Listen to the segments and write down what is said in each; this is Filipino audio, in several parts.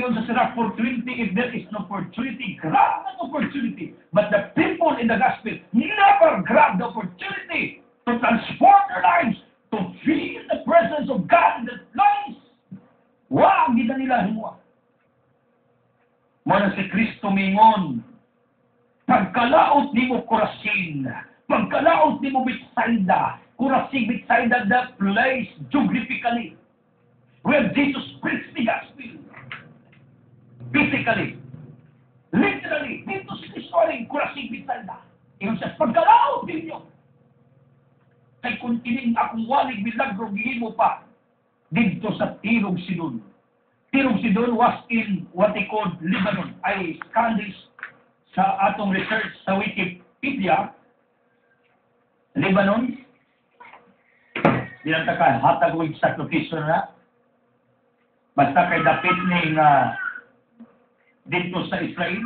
Ingon sa Sirach 4:20, if there is no opportunity, grab the opportunity. But the people in the gospel never grab the opportunity to transform their lives, to feel the presence of God in their lives. Wow, hindi na nila himuha. Muna si Kristo mingon, pagkalaot ni mo Corazin, pagkalaot ni mo Bethsaida, Corazin, Bethsaida, the place geographically where Jesus preached the gospel. Physically, literally, dito si Kristo rin, Corazin, Bethsaida. Iyon siya, pagkalaot ninyo. Kay kung ining akong walig milagro, gihimo pa dito sa Tirog Sidon. Tirog Sidon was in what they called Lebanon. Ay studies sa atong research sa Wikipedia, Lebanon, dilang taka, hatag o exact location na, basta kay dapit ni dito sa Israel,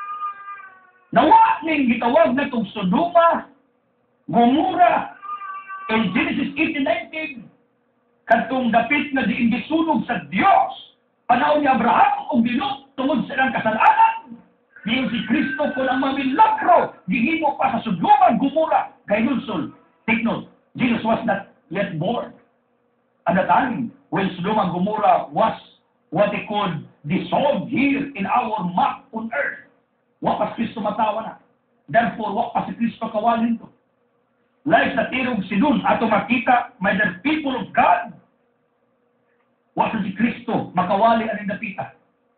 nawa ning gitawag na itong Sodoma, Gomora, in Genesis 18:19, katong dapit na diin gisunog sa Dios, panahon ni Abraham o Lot tungod sa ilang kasalanan. Diyon si Kristo kung ang mga milagro, gihimo pa sa Sodoma, Gomora, kay Nulsol. Take note, Jesus was not yet born at the time when Sodoma and Gomorrah was what they called dissolved here in our map on earth. Wa pa si Kristo matawa na. Therefore, wa pa si Kristo kawalin to. Like sa Tirog Sidon, ato makita, may the people of God, wa sa si Kristo, makawali ang indapita.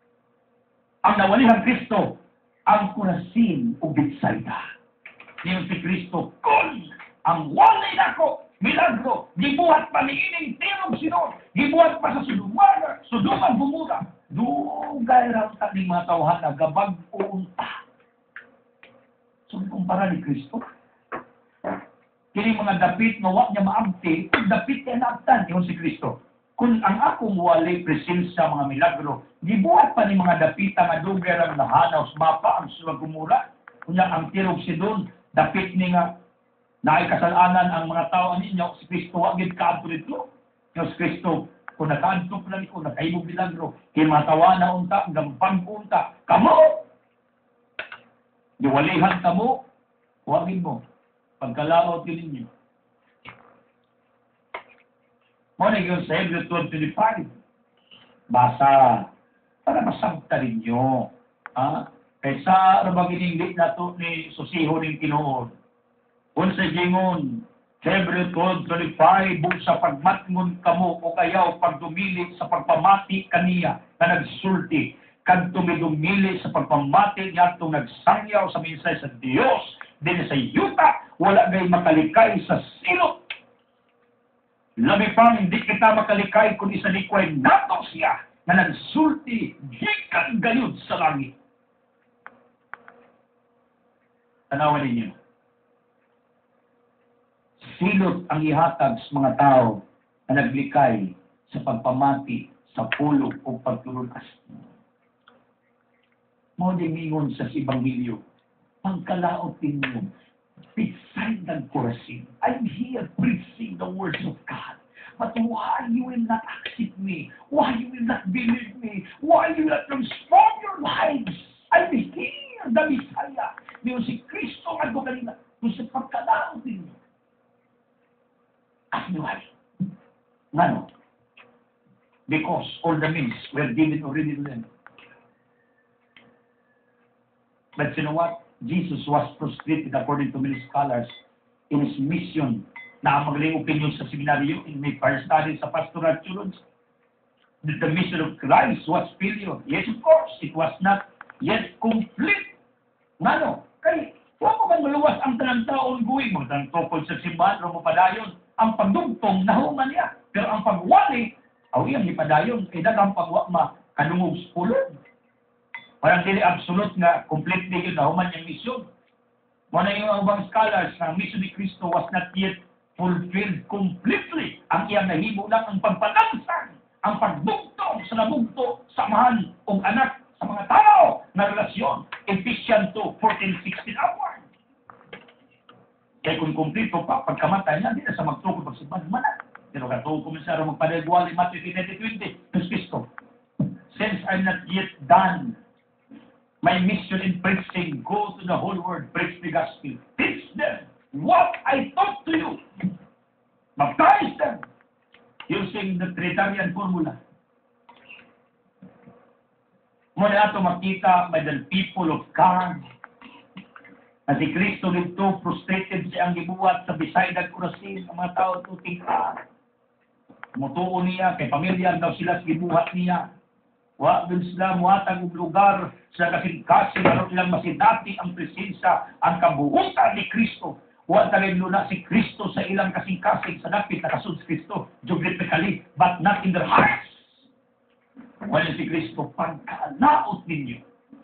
Ang nawalihan Kristo, ang Corazin o Bethsaida. Niyon si Kristo, kung ang wali nako, milagro, gibuhat pa ni ining Tirog Sidon, gibuhat pa sa Sodoma, Gomora, dugay raw ta ni mga tawhan na gabag-unta. So, kumpara ni Kristo, kini mga dapit nga wa niya maabti, dapit niya naabtan, yun si Kristo. Kung ang akong wali presensya mga milagro, gibuhat pa ni mga dapita nga dugay raw nahanaw sa mapa ang Sodoma Gomora, kunya ang Tirog Sidon, dapit ni nga naay kasalanan ang mga tao ninyo, si Kristo wa gid kaadto dito. Si Kristo kung nakaadto pa ko, nakaibog milagro, kay mga tawa na unta, gampang unta, kamo! Diwalihan kamo, huwagin mo, pagkalaot yun ninyo. Muna yun sa Hebrew 12:25, basa, para masabta ninyo. Kaysa ano ba gininglit na to ni Susiho ng Kinoon? Kung sa gingon, Hebrew 12:25, bug sa pagmatngon kamo o kayaw pagdumili sa pagpamati kaniya na nagsulti, kag tumidumili sa pagpamati niya itong nagsangyaw sa minsay sa Dios, din sa yuta, wala gay makalikay sa silot. Labi pang hindi kita makalikay kung isa likway nato siya na nagsulti, gikan gayud sa langit. Tanawan ninyo. Silot ang ihatag sa mga tao na naglikay sa pagpamati, sa pulog o pagtulunas. Mo mingon sa Ebanghelyo, pagkalaot ninyo, beside the Corazin, I'm here preaching the words of God. But why you will not accept me? Why you will not believe me? Why you will not transform your lives? I'm here, the Messiah. Ngayon si Kristo ang kanina, kung sa pagkalaot ninyo. As why? Ngano? Because all the means were given already to them. But you know what? Jesus was frustrated according to many scholars in his mission na ang magaling opinion sa seminaryo in my first study sa pastoral theology. That the mission of Christ was failure. Yes, of course, it was not yet complete. Ngano? Kaya, huwag mo man maluwas ang tanang taon guwing mo. Ang tungkol sa simbahan, o mapadayon. Ang pagdugtong, nahuman niya. Pero ang pagwali, awiyang ipadayon, kaya dagang pagwakma, kanungog sa pulog. Parang dili absolute nga, completely yun, nahuman niyang mission. Muna yung ubang scholars na mission ni Kristo was not yet fulfilled completely. Ang iyang nahimo lang ang pagpatansan, ang pagdugtong sa nabugto, samahan o anak sa mga tao na relasyon. Ephesians 2:14-16 upward. Kaya kung kumplito pa, pagkamatay na, hindi na sa magtukod pagsimpan, manan. Pero katuko mo siya magpadagwali, Matthew 20:20, Kristo. since I'm not yet done my mission in preaching, go to the whole world, preach the gospel. Teach them what I taught to you. Baptize them using the Trinitarian formula. Muna ito makita by the people of God na si Kristo dito frustrated siya ang gibuhat sa Bisaydag Kurasin. Ang mga tao ito tingka. Mutuo niya, kay pamilya daw sila sa gibuhat niya. Wa dun sila muhatag og lugar sa kasing-kasing aron ilang masidati ang presensya, ang kabuutan ni Kristo. Wa tagay luna si Kristo sa ilang kasing-kasing sa dapit na kasud si Kristo geographically, but not in their hearts. Wala si Kristo pagkalaot ninyo.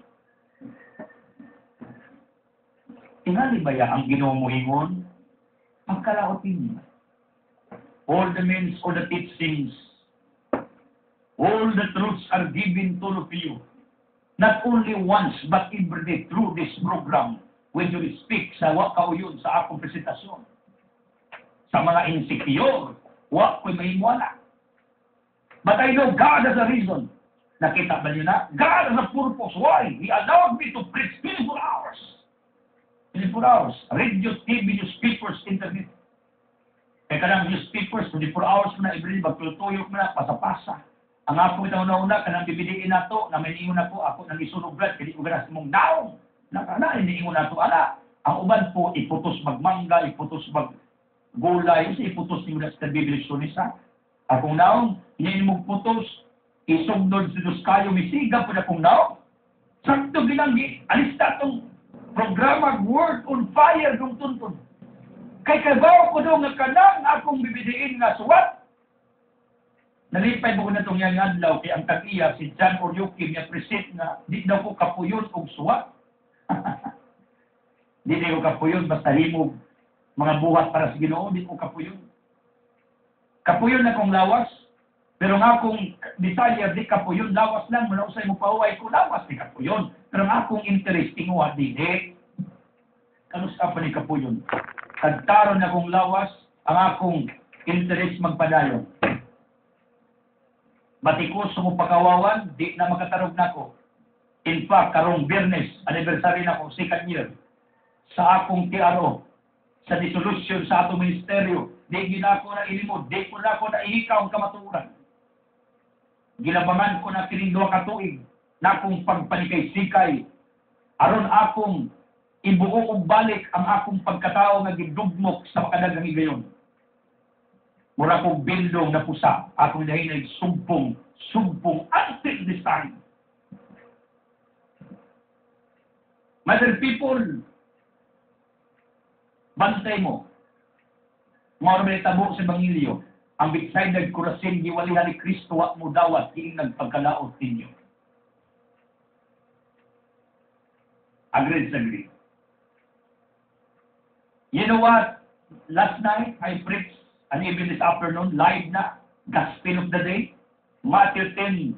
Tingali ba ya ang Ginoo mo ingon? Pagkalaot ninyo. All the means, all the teachings, all the truths are given to all of you. Not only once, but every day through this program when you speak sa wakauyon sa akong presentasyon. Sa mga insecure, wa ko'y mahimuala. But I know God has a reason. Nakita ba niyo na? God has a purpose. Why? He allowed me to preach 24 hours. 24 hours. Radio, TV, newspapers, internet. Kaya kanang newspapers, 24 hours mo na, every day, magtutuyok mo na, pasa-pasa. Ang ako ito una-una, kanang bibiliin na to, na may niingon ako, ako nang isunog brad, kaya ko ganas mong naong. Nakana, iniingon na to, ala. Ang uban po, iputos magmangga, iputos maggulay, kasi iputos ni mo na sa bibilisyonis ha. Akong naong, hindi mo putos, isugdod sa dos kayo, misiga po na akong naong. Sakto ginanggi, alis na itong programa, Word on Fire, ng tuntun. Kay kabaw ko daw nga kanang akong bibidiin nga suwat. Nalipay mo ko na itong yang adlaw, kay ang tagiya, si John Oryukim, niya present na, di daw ko kapuyon o suwat. Di ko kapuyon, basta himog, mga buhat para sa Ginoo, di ko kapuyon. Kapuyon na kong lawas, pero nga akong Bisaya, di kapuyon, lawas lang, mula usay mo pauway ko, lawas, di kapuyon. Pero nga akong interesting wa, di. Kanusta pa ni kapuyon? Tagtaron na kong lawas, ang akong interest magpadayon. Batikos mo pakawawan, di na makatarog na ko. In fact, karong Biyernes, anniversary na ko, 2nd year, sa akong TRO, sa dissolution sa atong ministeryo, di ginako na ilimod, di ko na ako na ihikaw ang kamaturan. Gilabangan ko na kining 2 ka tuig na akong pagpanikay-sikay, aron akong ibuo og balik ang akong pagkatao nga gidugmok sa makadagang higayon. Mura kong bildong na pusa, akong dahinay sumpong until this time. Mother people, bantay mo. Mga tabo sa Bangilyo, ang Bisaydag Kurasin, giwalihan ni Kristo at mo dawat, kiing nagpagkalaot ninyo. Agreed. You know what? Last night, I preached, and even this afternoon, live na, Gospel of the Day, Matthew 10,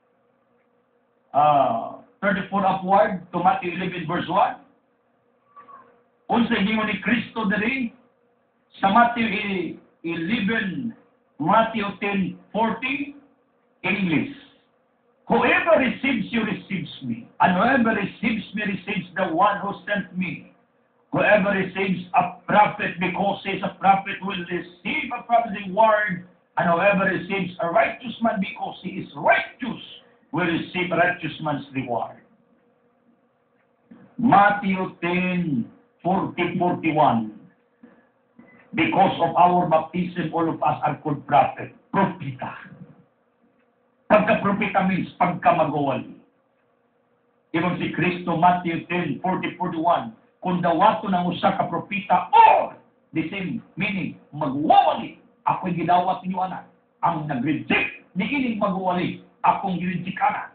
34 upward to Matthew 11 verse 1. Unsa hingon ni Kristo diri sa Matthew 11, Matthew 10:40 English. Whoever receives you receives me, and whoever receives me receives the one who sent me. Whoever receives a prophet because he is a prophet will receive a prophetic word, and whoever receives a righteous man because he is righteous will receive a righteous man's reward. Matthew 10:40-41. Because of our baptism, all of us are called prophet. Propita. Pagka-propita means pagka-magawali. Ibang si Kristo, Matthew 10:40-41. Kung dawato ng usa ka propita, or the same meaning, magwawali. Ako'y gidawat ninyo anak. Ang nag-reject ni ining magwawali, akong gireject anak.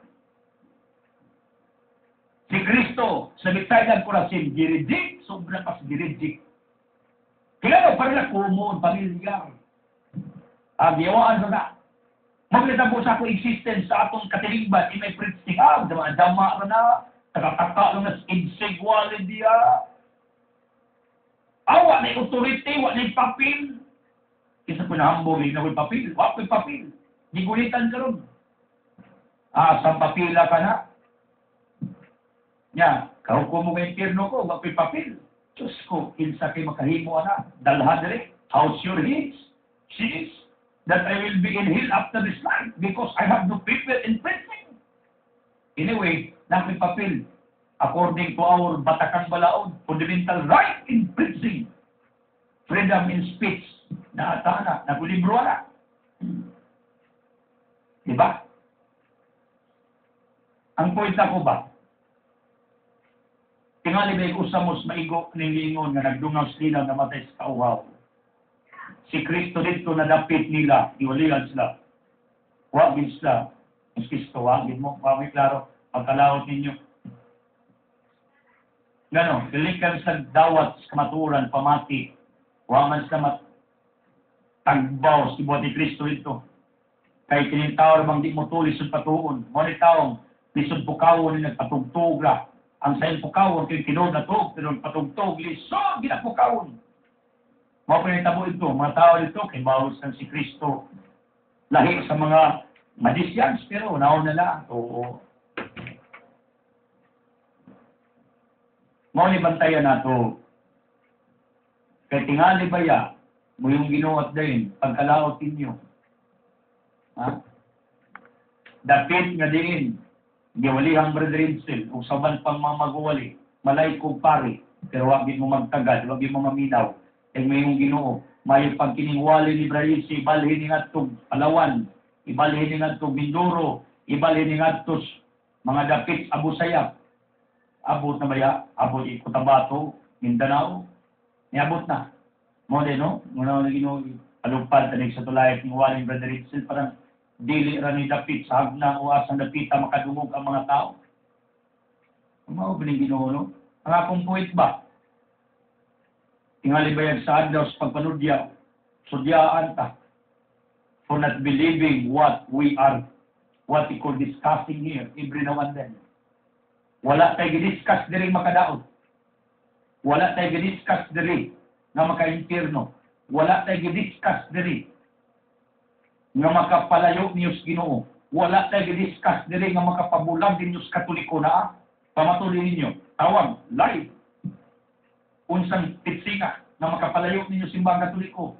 Si Kristo, sa Bisaydag Kurasin, gireject, sobra pas gireject. Kaya pa rin na common, pamilyar. Giyawaan na. Maglita po sa akong existence sa atong katilingban, may preaching, dama na, takataka lang na insegwalid diya. Wa na authority, wa na papel. Isa po na hambog, na may papel, wa pa papel. Gigulitan ka ron. Sampapila ka na. Nya, kauko mo nga impirno ko, magpipapil. Diyos ko, kinsa kay makahimo ana, dalhan diri. How sure she is that I will be in hell after this life because I have no people in prison. Anyway, napipapil. According to our Batakang Balaod, fundamental right in prison. Freedom in speech. Naata na, nagulibro na. Diba? Ang point ako ba? Tingali ba yung usamos maigo nilingon nga nagdungaw sila na matay sa kauhaw. Si Kristo dito na dapit nila, iwalihan sila. Huwag din sila. Mas Kristo, huwag din mo. Huwag may klaro. Pagkalawat ninyo. Gano, dilikan sa dawat sa kamaturan, pamati. Huwag man sila tagbaw si buhat ni Kristo dito. Kay kinintawar bang di mo to, lisod patuon. Ngunit taong, lisod pukawon ni nagpatugtog la. Ang sayon pukawon, kay tinod na to, pero patugtog, lisod, ginapukawon. Mga pinitabo ito, mga tao dito, kay bawos ng si Kristo. Lahi sa mga magicians, pero naon na lang. Oo. Mga bantayan na to. Kay tingali ba ya, mo yung ginuot din, pagkalaot ninyo. Ha? Dapit nga din, giwalihang brethren, usaban pang mga maguwali, malay kong pari, pero wag mo magtagad, wag mo maminaw, ay may yung ginoo, may pagkiningwali ni Ibrahim, ibalhin ni Ngatog Palawan, ibalhin ni Ngatog Mindoro, ibalhin ni Ngatog mga dapit Abu Sayyaf, abot na ba ya? Abot Cotabato, Mindanao, niabot na. Mo din, no? Muna na ginoo, alupad, tanig sa tulayat ng waling brethren, parang dili ra ni dapit sa hagna o asang dapita makadungog ang mga tao. Mao bining Ginoo, no? Ang akong point ba? Tingali bayag sa adlaw sa pagpanudya, sudyaan ta for not believing what we call discussing here every now and then. Wala tayo gidiscuss diri makadaot. Wala tayo gidiscuss diri nga maka-impierno. Wala tayo gidiscuss diri nga makapalayo niyo sa Ginoo. Wala tayo discuss diri nga makapabulag din niyo sa Katoliko na pamatuloy ninyo. Tawag, live. Unsang pitsinga nga makapalayo ninyo simbang Katoliko.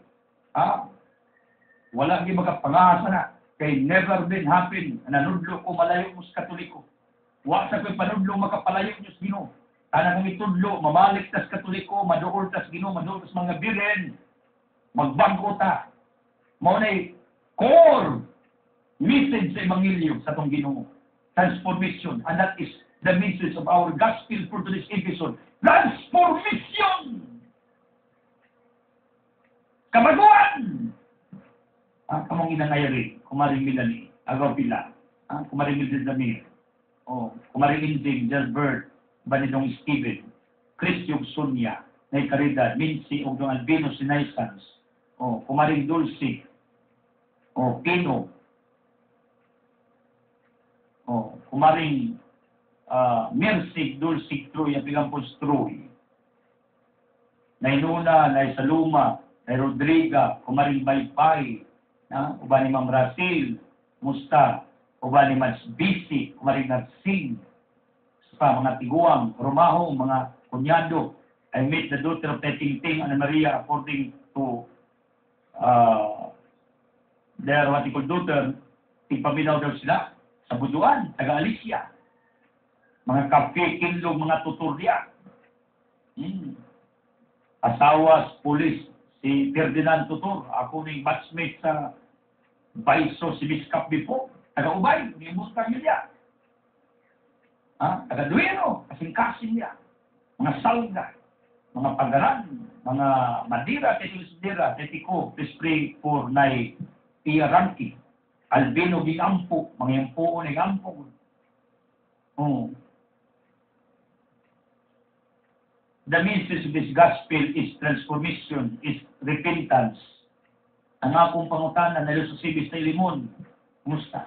Wala gyud makapangasa na. Kay never been happen nanudlo ko malayo mo sa Katoliko. Wa sa ko'y panudlo makapalayo niyo sa Ginoo. Ana kung itudlo, mamalik tas Katoliko, maduol tas Ginoo, maduol tas mga biren. Magbangko ta. Mao nay core message sa Ebanghelyo sa itong Ginoo. Transformation. And that is the message of our gospel for today's episode. Transformation! Kabaguan! Kamong inangayari, kumaring Milani, agaw pila. Kumaring Mildred Damir. Kumaring Inzing, Jalbert, Banidong Steven, Christiog Sonia, Nay Caridad, Mincy, Ogdong Albino, Sinaysans. Kumaring Dulce, Pino, kumaring Mersig, Dulcig, Troy, Apigampos, Troy, Nainuna, Nay Saluma, Nay Rodriga, kumaring Baypay, uba ni Ma'am Rasil, Musta, uba ni Mads Bisi, kumaring Nagsing, sa mga tiguang, Romaho, mga kunyado. I met the daughter of Ting Ana Maria according to their what you call daughter, tigpaminaw daw sila sa Buduan, taga Alicia. Mga kape, kinlog, mga tuturya. Asawa, pulis, si Ferdinand Tutor, ako ning batchmate sa Baiso, si Biskap Bipo, taga Ubay, may mustang niya. Taga Duero, kasing-kasing niya. Mga salga, mga pagaran, mga Madira, Tetisdira, Tetiko, Tispray, for Nay, Pia Ranki, Albino Gigampo, mga yampo ni Gampo. The message of this gospel is transformation, is repentance. Ang akong pangutanan na Lususibis na Limon, musta?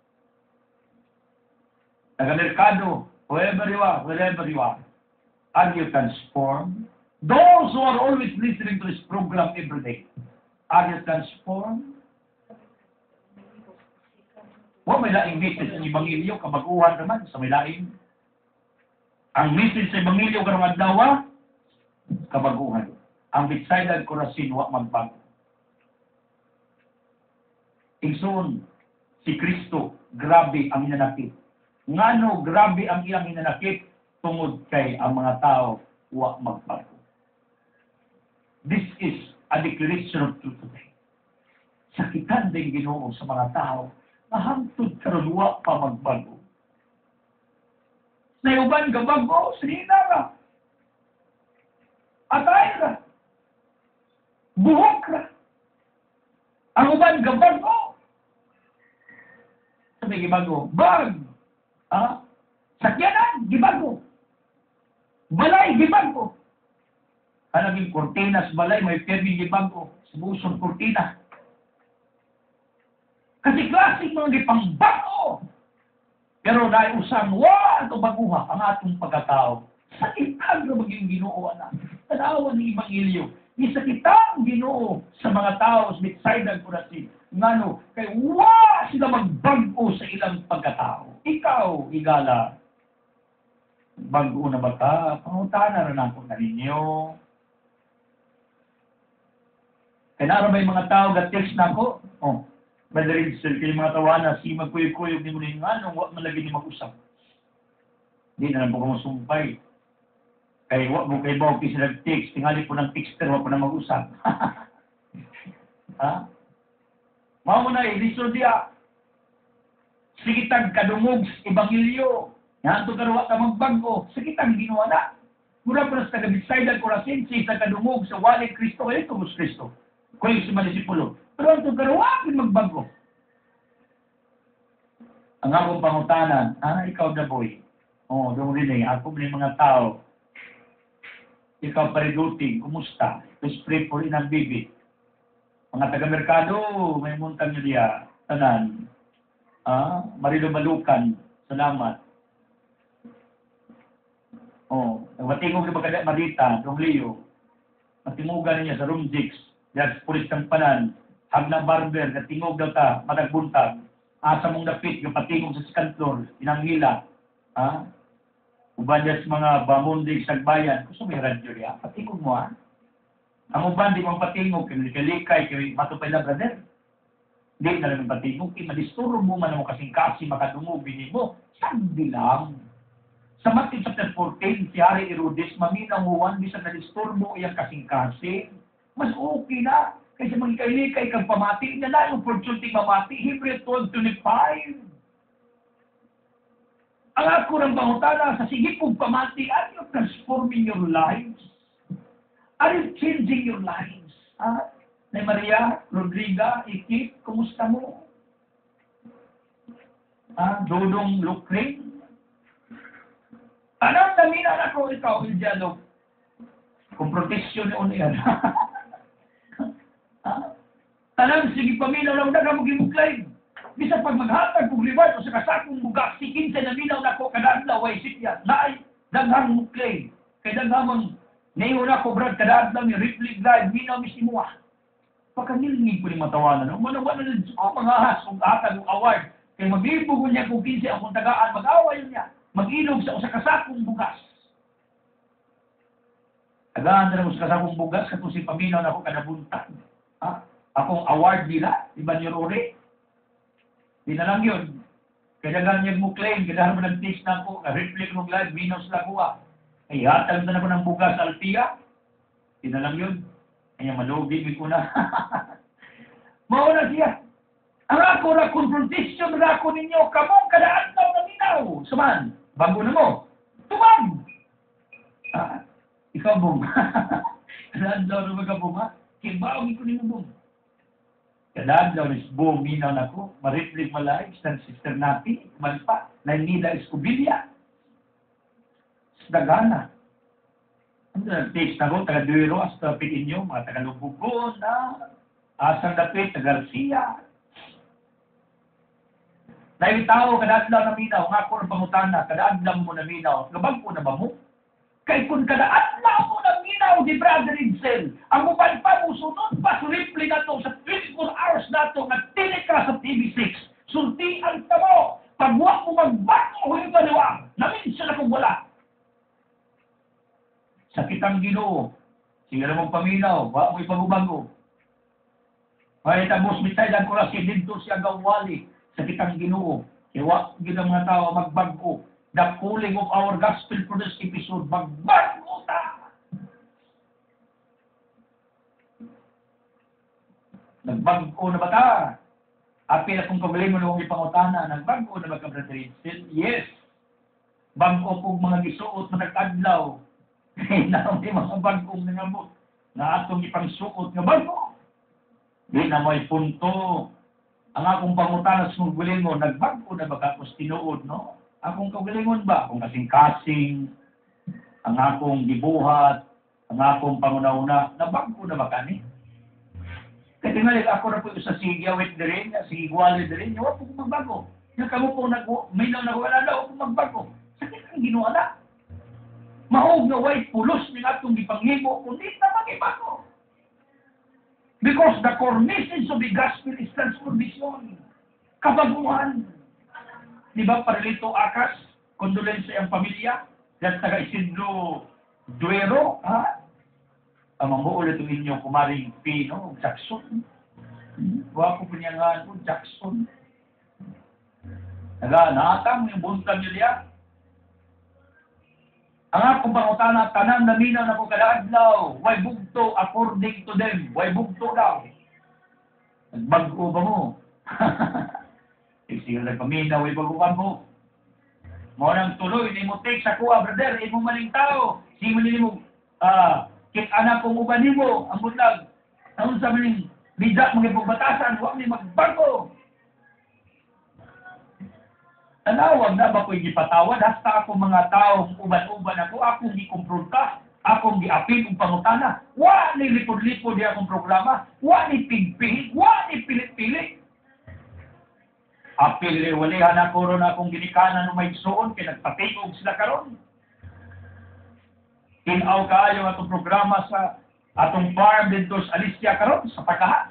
Taga-merkado, wherever you are you transformed? Those who are always listening to this program every day, are you transformed? Wa may laing message ang Ebanghelyo, kabaguhan naman sa may laing. Ang message sa Ebanghelyo karong adlaw, kabaguhan. Ang Bethsaida ug Corazin wa magbago. Igsoon, si Kristo, grabe ang hinanakit. Ngano grabe ang iyang hinanakit tungod kay ang mga tao wa magbago. This is a declaration of truth today. Sakitan din Ginoo sa mga tao na hangtod karon wa pa magbago. Nayuban ka bago, sinina ka. Atay ka. Buhok ka. Ang uban ka bago. Sabi gibago, bag. Sakyanan, gibago. Balay, gibago. Kanaging kortinas, balay, may permi gibago. Subusong kortina. Kasi klaseng mga gipangbago. Pero dahil usang, ito baguha ang atong pagkatao. Sakitan na maging Ginoo na. Tanawan ng Ebanghelyo. Isakitan Ginoo sa mga tao sa Bethsaida ug Corazin. Ngano, kay sila magbago sa ilang pagkatao. Ikaw, igala, bago na ba ka? Pangutana rin ako na ninyo. Kaya naroon ba yung mga tao text na ako? Madaling sila kayo mga tawana, si magkuyog-kuyog ni mo na yung anong, wak malagi ni mag-usap. Hindi na lang po kong sumpay. Kaya wak mo kayo ba, kaya sila text, tingali po ng texter, wak po na mag-usap. Ha? Mao na lisod diya. Sikitag kadungog sa Ebanghelyo. Yan to karuwa ka magbago. Sikitag ginawa na. Mura pa sa taga-Bethsaida Corazin, sa kadungog sa walid Kristo, ay ito Kristo. Kaya si Manisipulo. Pero ang ito karuwa, magbago. Ang akong pangutanan, ikaw na boy. Doon rin ako may mga tao. Ikaw pariduting, kumusta? Let's pray for inang bibi. Mga taga-merkado, may muntang nyo diya, tanan. Marilo Malukan, salamat. Matingog na ba Marita, Dong Leo. Matingugan niya sa Room 6, diyan sa Pulis Kampanan, Hagna Barber, natingog daw ta, madagbuntag. Asa mong dapit, yung patingog sa second inanghila. Uban niya sa mga bamundig sa bayan, gusto may radyo niya, patingog mo Ang uban di mong patingog, kalikay, kay matupay na brother. Hindi na lang patingog, madisturo mo man mo kasing kasi makadumubin mo. Sabi lang. Sa Matthew chapter 14, si Hari Herodes, maminaw mo bisag na disturbo iyang kasing kasi. Mas okay na. Kaysa magkailikay kang pamati, na na yung opportunity mamati. Hebrew 12:25. Ang ako ng pangutana sa sige kong pamati, are you transforming your lives? Are you changing your lives? Na Maria, Rodriga, Ikip, kumusta mo? Dodong Lukring? Anong naminan ako ikaw, Iljano? Kung proteksyon yun yan. Tanang, sige paminaw lang na ka mag-imuklay. Bisa pag maghatag kong reward o sa kasakong bugas, si Kinsa na minaw na ko kadaan way sitya. Naay, daghang muklay. Kaya daghamang ngayon ako, Brad, kadaan lang yung Ripley Drive, minaw misimuha. Pagkanilingig ko ni matawanan. Manawa na mga hasong hatag ng award. Kaya mag-ibugon niya kung 15 akong tagaan, mag-away niya. Mag-ilog sa kasakong bugas. Tagaan na sa kasakong bugas, kato si paminaw na ako kadabuntag. Akong award nila, iba niyo Rory. Di na lang yun. Kaya ganyan mo claim, kailangan mo nag-text na ako, ka-reflect ng live, minaw sila ko Ay, hatag na ako ng bugas sa Altia. Di na lang yun. Kaya malugig ko na. Mauna siya. Ang ako na confrontation na ako ninyo, kamong kadaan na minaw. Saman, bago na mo. Tumang! Ikaw, Bong. Kadaan daw na mga Bong, Kibawin ko ninyo, Bong. Kadaan daw na Bong, minaw na ko. Mariflig malay, isang sister natin, malpa, na nida escobilya. Dagana. Ang text na ko, taga-Duero, hasta Pitinyo, mga taga-Lubugon, asang dapit, taga-Garcia. Dahil tao, kadadlaw na minaw, nga ko ng pangutana, kadadlaw mo na minaw, gabag ko na ba mo? Kay kung kadadlaw mo na minaw, di Brother Edsel, ang upan pa mo, sunod pa, suripli na to, sa 24 hours na to, nagtilik ka sa TV6, Sultian ka mo. Pag wa mo magbago, hindi ka liwang. Naminsan akong wala. Sakit ang Ginoo. Sige na mong paminaw, wa mo ipagubago. May tabos mitay lang ko na si dito siya gawali. Sakit ang Ginoo. Kaya wa gina mga tao magbago. The calling of our gospel for this episode, magbago ta. Nagbago na ba ta? Apil akong pagaling mo nung ipangutana, nagbago na ba ka, Brother Insel? Yes. Bago kong mga gisuot na nagkadlaw. Na may mga bagong nangabot na atong ipangsuot nga bago. Di na may punto. Ang akong pangutana sa mga galingon, nagbago na ba ka kung tinuod, no? Akong kagalingon ba? Kung kasing-kasing, ang akong gibuhat, ang akong pangunauna, nabago na ba ka ni? Kasi nga, ako na po sa sigawit na rin, si Iguali na rin, wala po magbago. Yung kamo po, may nang nawala daw kung magbago. Sakit ang ginawa na. Mahog na way pulos ng atong gipanghimo, kundi na magibago. Because the core message of the gospel is transformation. Kabaguhan. Di ba, Paralito Akas, kondolensya ang pamilya, dahil taga Isidro Duero, ha? Ang mamuulit ang inyong kumaring Pino, Jackson. Wako po niya nga, Jackson. Naatang yung buntag niyo diya. Ang akong pangutana, tanan na minaw na ko kadaadlaw, way bugto according to them, way bugto daw. Nagbago ba mo? Sige lang paminaw, way baguan mo. Mo nang tuloy, ni mo take sa kuha, brother, imo maling tao. Sige mo nili mo, kit anak kong uban mo, ang butlag. Ang sa maling, bidak mga pagbatasan, huwag ni magbago. Tanawag na ba ko'y gipatawad? Hasta ako mga tao, uban-uban akong gikumpronta, akong giapil kong pangutana. Wa ni lipod-lipod di akong programa, wa ni pigpihig, wa ni pilit-pilit. Apil walihan ako ron akong ginikanan ng may suon, kaya nagpatigog sila karon. Tinaw kaayo atong programa sa atong farm dito sa Alicia karon, sa Pagkaha.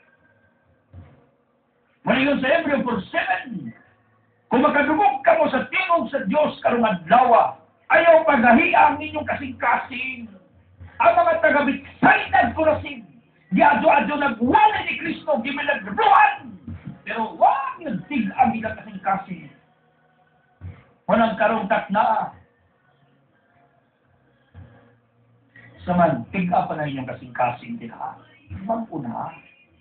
Malingon sa Hebreo 4:7, kung makadumog ka mo sa tingog sa Diyos karong adlaw, ayaw paghahiang ninyong kasing-kasing. Ang mga taga-Bitsaynan Kurasin, diadyo-adyo nagwala ni Kristo, giminagruhan. Pero wag nagtig-ang ilang kasing-kasing. Walang karong takna. Saman, tig-a pa na inyong kasing-kasing din ha. Magbago na.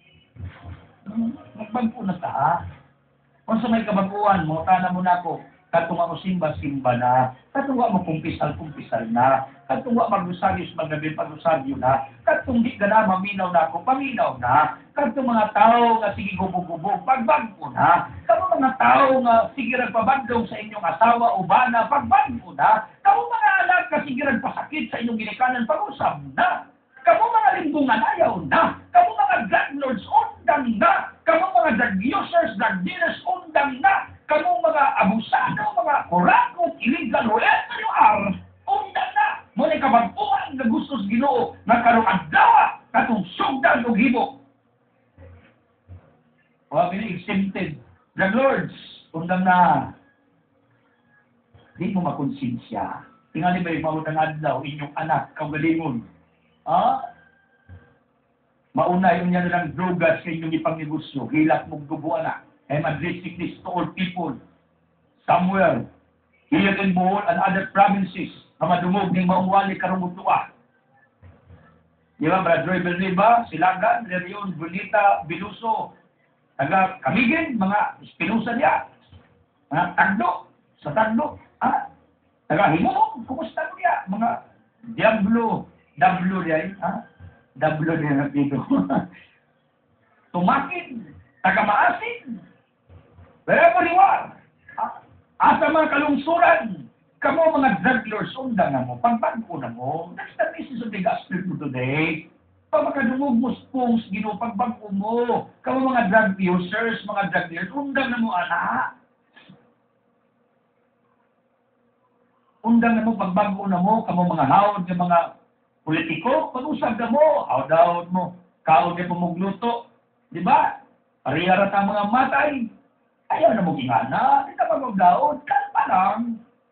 Magbago na ta. Kung sa may kabaguan, mga tana mo na ako, katunga mo simba-simba na, katunga mo kumpisal-kumpisal na, katunga mag-usagis mag-usagyo na, katung di ka na maminaw na ako, paminaw na, katung mga tao nga sige gubog-gubog, pagbago na, katung mga tao nga sige nagpabagdong sa inyong asawa o bana, pagbago na, katung mga anak nga sige nagpasakit sa inyong ginikanan, pag-usap na, katung mga limbungan ayaw na, katung mga drug lords undang na, katung mga drug users, drug dealers undang na, kamong mga abusado, mga korakot, illegal, whatever you are, undang na. Muna kabaguan na gustos Ginoo na karong adlaw katong sugdan og himo. Wa bini exempted. The Lords, undang na. Di mo makonsensya. Tingali ba yung maunang adlaw, inyong anak, kagalingon. Mauna yung niya nilang drogas sa inyong ipangnegosyo, hilak mong dubuan na. I'm addressing this to all people. Somewhere, here in Bohol and other provinces, na madumog ng maungwali karumutua. Di ba, Brother Belniba, Silagan, Lerion, Bonita, Biluso, taga Kamigin, mga Espinosa niya, mga Tagdo, sa Tagdo, taga Himong, kumusta mo niya, mga Diablo niya, Diablo niya na dito. Tumakin, taga Maasin, wherever you are, asa mga kalungsuran, kamo mga drug lords, undang na mo, pagbago na mo. That's the message of the gospel for today. Pag makadumog mo spons, Ginoo, pagbago mo. Kamo mga drug users, mga drug dealers, undang na mo, anak. Undang na mo, pagbago na mo, kamo mga hawad ng mga politiko, pag-usap na mo, hawad mo, kaon na pumugluto. Di ba? Parihara ta mga matay. Ayaw na mo gingana, hindi na magdaon, kalma lang.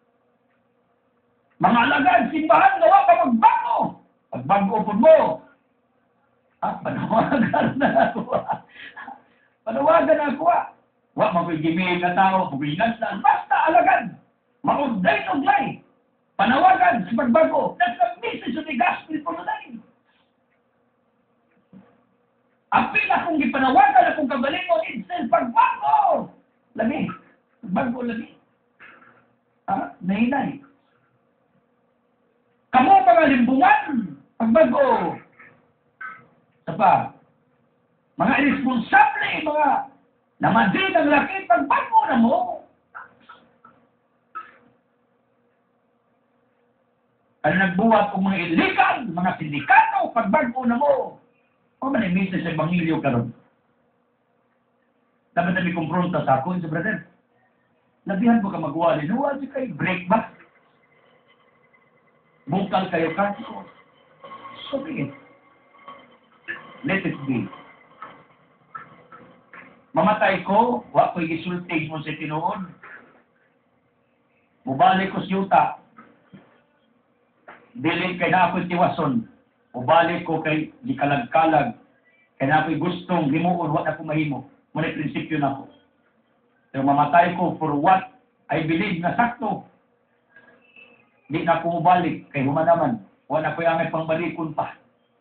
Mga alagad, simbahan, gawa pa magbago. Pagbago po mo. Panawagan na ako. Panawagan na ako. Wa magigimig na tao, magulingan lang. Basta alagad. Maunday-unday. Panawagan sa pagbago. That's the message of the gospel for today. Apil akong ipanawagan akong kagalingon, it's pagbago. Lagi. Pagbago lagi. Nahinay. Kamu mga limbungan, pagbago. Sapa, mga irresponsable, mga namadin ng laki, pagbago na mo. Ano nagbuhat kung mga illegal, mga sindikato, pagbago na mo. O man yung message sa Ebanghelyo karon. Dapat na may kumpronta sa ako, sa brother. Labihan ko ka magwali, nuwal si kay break ba? Bungkal kayo ka. So, sige. Let it be. Mamatay ko, wa ko'y gisultig mo sa tinuod. Mubalik ko sa yuta. Dili kay na ako'y tiwason. Mubalik ko kay gikalag-kalag. Kay na ako'y gustong himuon, wa na ko mahimo. Muna prinsipyo na ko. Pero mamatay ko for what I believe na sakto. Di na ako mubalik kay humanaman. Wala ko yung pangbalikon pa.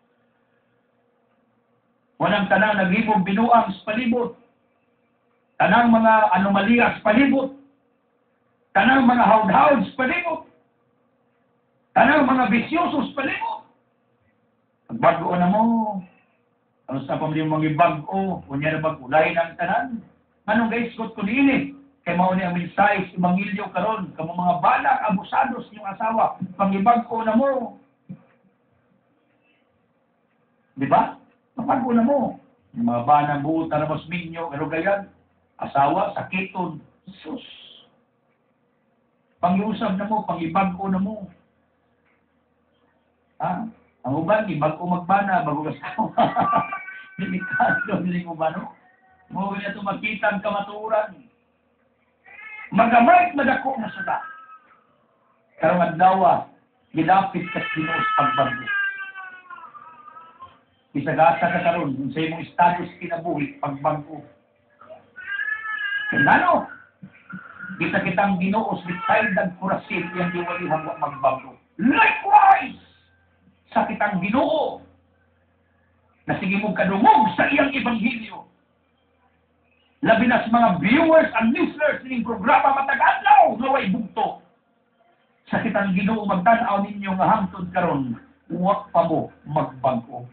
Walang tanang naghibog binuang sa palibot. Tanang mga anomalya sa palibot. Tanang mga haud-haud sa palibot. Tanang mga bisyoso sa palibot. Pagbago na mo. Ano sa pamilya mga bago, kunya na bagulay ng tanan. Anong guys, kot ko niinit? Kay mao ni ang mensahe sa Ebanghelyo karon, kamo mga balak abusados niyong asawa, pangibag-o na mo. Di ba? Mapag-o na mo. Yung mga banang buo tarabas minyo, pero gayan, asawa, sakiton, sus. Pangiusap na mo, pangibag-o na mo. Ang uban, ibag-o magbana, bago asawa. Delikado, hindi mo ba, no? Mo na ito makita ang kamaturan. Magamay madako na suda. Karong adlaw, gidapit ka Ginoo pagbago. Bisagasa ka karon sa imong status kinabuhi pagbago. Kanano? Bisa kitang Ginoo bitay dag kurasin yang giwalihan wa magbago. Likewise, sa kitang Ginoo na sige mo kadungog sa iyang ebanghelyo. Labi na sa mga viewers and listeners ng programa Matag-Adlaw na way bugto. Sa kitang Ginoo magtan-aw ninyo nga hangtod karon, wa pa mo magbago.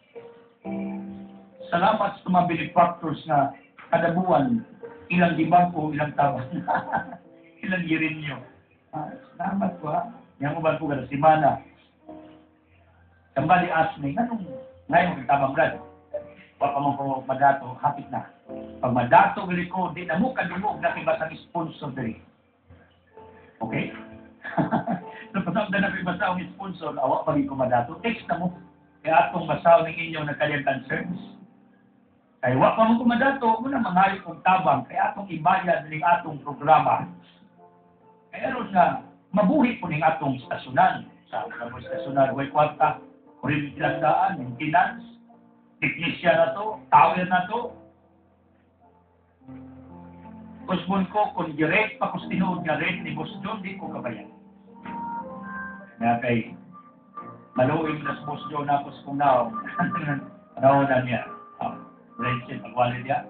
Salamat sa mga benefactors na kada buwan ilang dibago, ilang tabang, ilang girinyo. Salamat po ha. Yang uban po kada semana. Kambali ask me, ngayon magtabang brad. Wa pa mo po madato, hapit na. Pag madato gali ko, di na mo kadungog na kibasang sponsor diri. Okay? So, pasabda na kibasa ang sponsor, awa pa rin ko madato. Text na mo. Kaya atong basaw ng inyong nagkalyang concerns. Kaya wa pa mo ko madato, muna mangalit kong tabang, kaya atong ibayad ng atong programa. Kaya ron nga, mabuhi po ng atong stasyonan. Sa mga stasyonan, way kwarta, kurin tilandaan, maintenance, teknisya na to, tower na to. Kusbon ko, kung direct pa kung tinuod nga rin ni Boss John, di ko kabayan. Kaya kay, maluin na sa Boss John ako sa kung naong. Panahon na niya. Friendship, magwalid niya.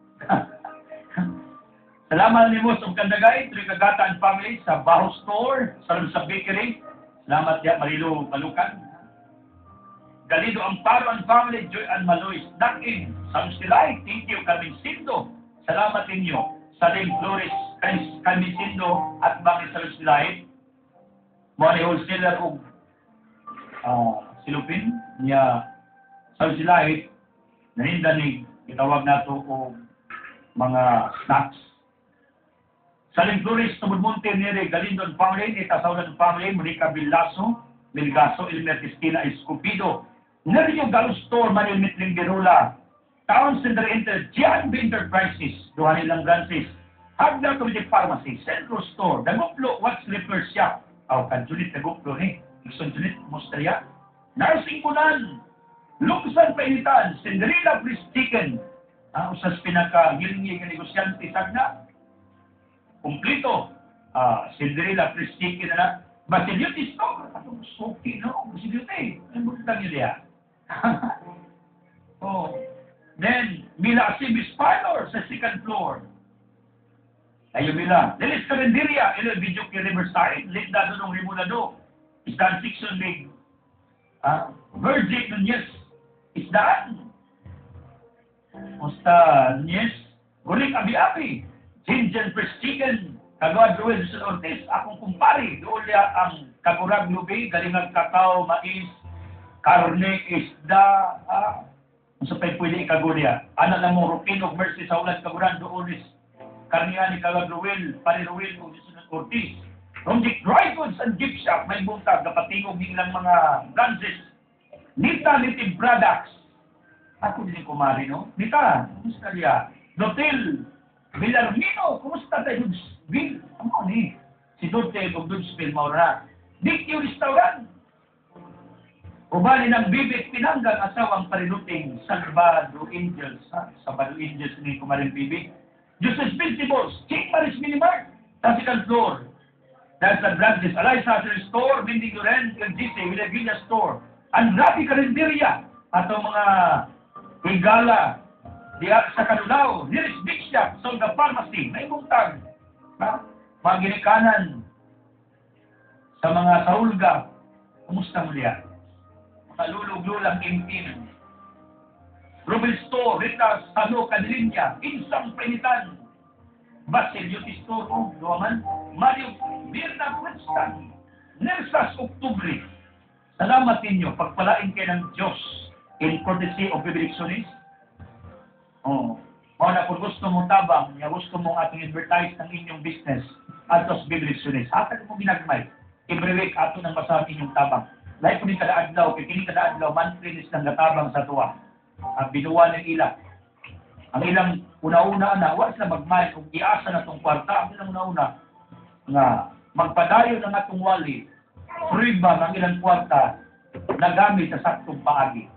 Salamat ni Boss, ang kandagay, tuloy kagataan family sa Baho Store, sa bakery. Salamat niya, Marilo Malukan. Galido ang Paro and family, Joy and Maloy, Snack-in, Samstilay, thank you, Carmen Sindo. Salamat ninyo. Salim Flores, Carmen Sindo, at Bangis Samstilay. Mga wholesaler o silupin niya Samstilay, nahindanig, itawag na ito o mga snacks. Salim Flores, Tumod Monte, Nere, Galindo and family, Itasaudan and family, Monica Villaso, Milgaso, Ilmer Cristina Escopido, Neryo Galo Store, Manil Mitling Gerula, Town Center Enter, Gian B Enterprises, duha nilang branches, Hagda to the pharmacy, central store, daguplo, what's repair shop. Aw, kanjulit daguplo ni. Ikson julit, mustrya. Nursing kunan. Luksan painitan, Cinderella Breast Chicken. Usas pinaka-gilingi ng negosyante sagna. Kumplito. Cinderella Breast Chicken na. Basiliote store. Anong suki, no? Basiliote. Ang butang nyo diya. Oh. Then, Mila Asibis Parlor sa second floor. Ayo Mila. Lilis Carinderia, ilo video kay Riverside, Linda Donong Rimulado. Isdaan Fiction League. Virgin Nunez. Isdaan. Musta Nunez. Gulik Abi-Abi. Ginger Fresh Chicken. Kagawad Ruel Dusel Ortiz. Akong kumpari. Doon niya ang Kagurag Lubi. Galingang kakao, mais, karne, isda. Sa pa'y pwede ikagurya. Anak na mong Rupinog, Mercy sa ulan Kaguran. Doon is karniya ni Kagawad Ruel, Pari Ruel, o Dusel Ortiz. From the dry goods and gift shop, may buntag, napatingog nilang mga branches. Nita Native Products. Ako din kumari, no? Nita, kumusta niya? Dotel, Villarmino, kumusta tayo? Bill, ano ni? Si Dotel o Dudspil Maura. Dictio Restaurant. Ubali ng Bibit Pinanggang, asawang parinuting Salvador Angels. Salvador Angels ni Kumarin Bibit. Joseph's Vegetables, King Paris Minimart, sa second floor. Dahil sa branches, Eliza Store, Binding Loren, LGC, Villa Store, Andrade Carinderia, atong mga higala, diya sa Kanulaw, Liris Big Shop, Solga Pharmacy, may buntag, mga ginikanan, sa mga saulga, kumusta mo diya? Mga lulog-lulang kimtim, Rubel Store, Rita, Salo, Cadilinya, Insang Penitan, Basil Beauty Store, Duaman, Mario, Mirna Princeton, Nersas Oktubre. Salamat ninyo, pagpalain kayo ng Diyos in courtesy of Biblictionist. Na kung gusto mong tabang, gusto mong ating advertise ng inyong business, atos Biblictionist. Atag mo ginagmay, every week ato nang masabi inyong tabang. Like kung kada adlaw, kini kada adlaw, monthly ng gatabang sa tuwa. Ang binuwa ng ila. Ang ilang una-una na, wala sila magmay, kung iasa na itong kwarta, ang ilang una-una, nga magpadayo ng atong wali, friba ng ilang kwarta, nagamit sa saktong paagi.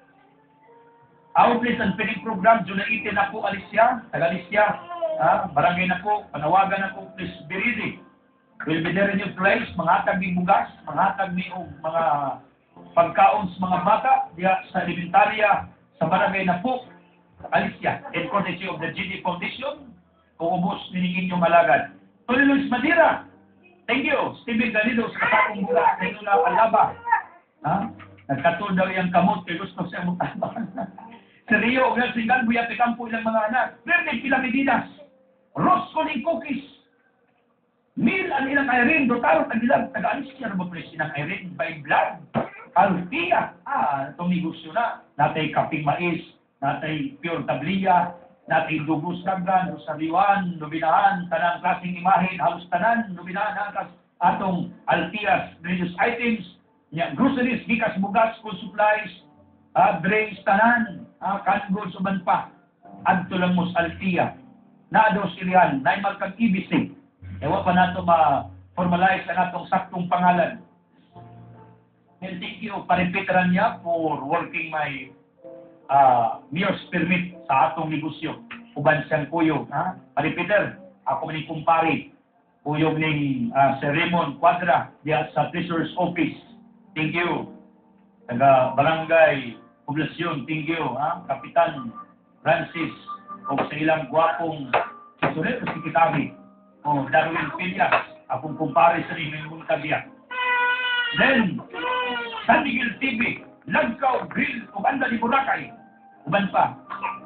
Outlet and feeding program, Junaite na po, Alicia, taga-Alicia, barangay na po, panawagan na po, please be ready. Will be there in your place, mga hatag ni bugas, mga hatag ni mga pagkaon sa mga bata, diya sa elementarya, sa barangay na po, Alicia, in courtesy of the GD Foundation, uubos ninigin yung malagad. Tony Luis Madira, thank you. Steven Galido sa kasakong bukas, thank you na Alaba. Nagkatol daw yung kamot, kaya gusto siya mutaban. Si Rio, Gelsingan, Buya Pecampo, ilang mga anak. Vermin Pilamidinas, Ross Coning Cookies, Mil, ang ilang Irene, Dotaro, Tagilag, taga-Alicia, na ba silang Irene, by blood, Althea, tumigusyo na, natay kaping mais, natay pure tabliya, natay dugos kagran, rosariwan, lubinahan, tanang klaseng imahin, halos tanan, lubinahan, atong Althea's religious items, groceries, gikas, bugas, food supplies, drinks, tanan, canned goods, uban pa, adto lang mo sa Althea, naado silihan, naimal kang ibisig, ewa pa nato ma-formalize ang atong saktong pangalan. And thank you, paripitaran niya for working my mayor's permit sa atong negosyo. Uban siyang kuyo. Paripiter, ako maning kumpari. Kuyog ning Sir Raymond Quadra diya sa Treasurer's Office. Thank you. Taga Barangay Poblasyon, thank you. Kapitan Francis, o sa ilang gwapong susunod si Kitabi. Darwin Pillas, akong kumpare sa rin ng tabiya. Then, San Miguel TV, Lagkaw, Grill, Uganda di Boracay, uban pa.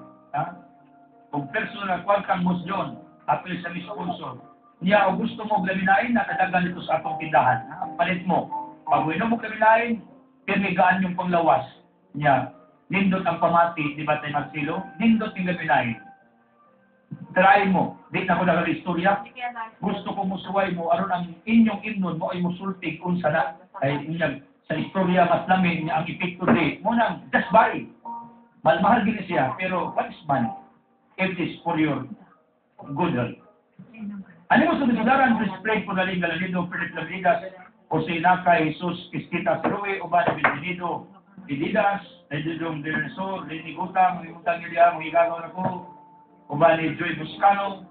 Kung personal, kwalkang musyon, apel sa sponsor. Niya, o gusto mo laminain, nakadagan ito sa atong tindahan. Palit mo. Pag wino mo laminain, pirmigaan yung panglawas. Niya, nindot ang pamati, di ba tayo magsilo? Nindot yung laminain. Try mo. Di na ko nag-istorya. Gusto ko musuway mo, aron ang inyong imnon mo ay musultig unsa na. Ay inyag sa istorya mas lamin niya ang epekto di. Munang, just buy. Mahal gini siya, pero what is money? It is for your good health. Ano mo sa bisudaran, display po galing Galalido, Philip Labridas, Jose Naca, Jesus, Kistita Saruwe, Uban, Benjenido, Dididas, Edidong Deresor, Lenny Gutang, Utang Ilya, Mahigagaw na ko, Uban ni Joy Buscano,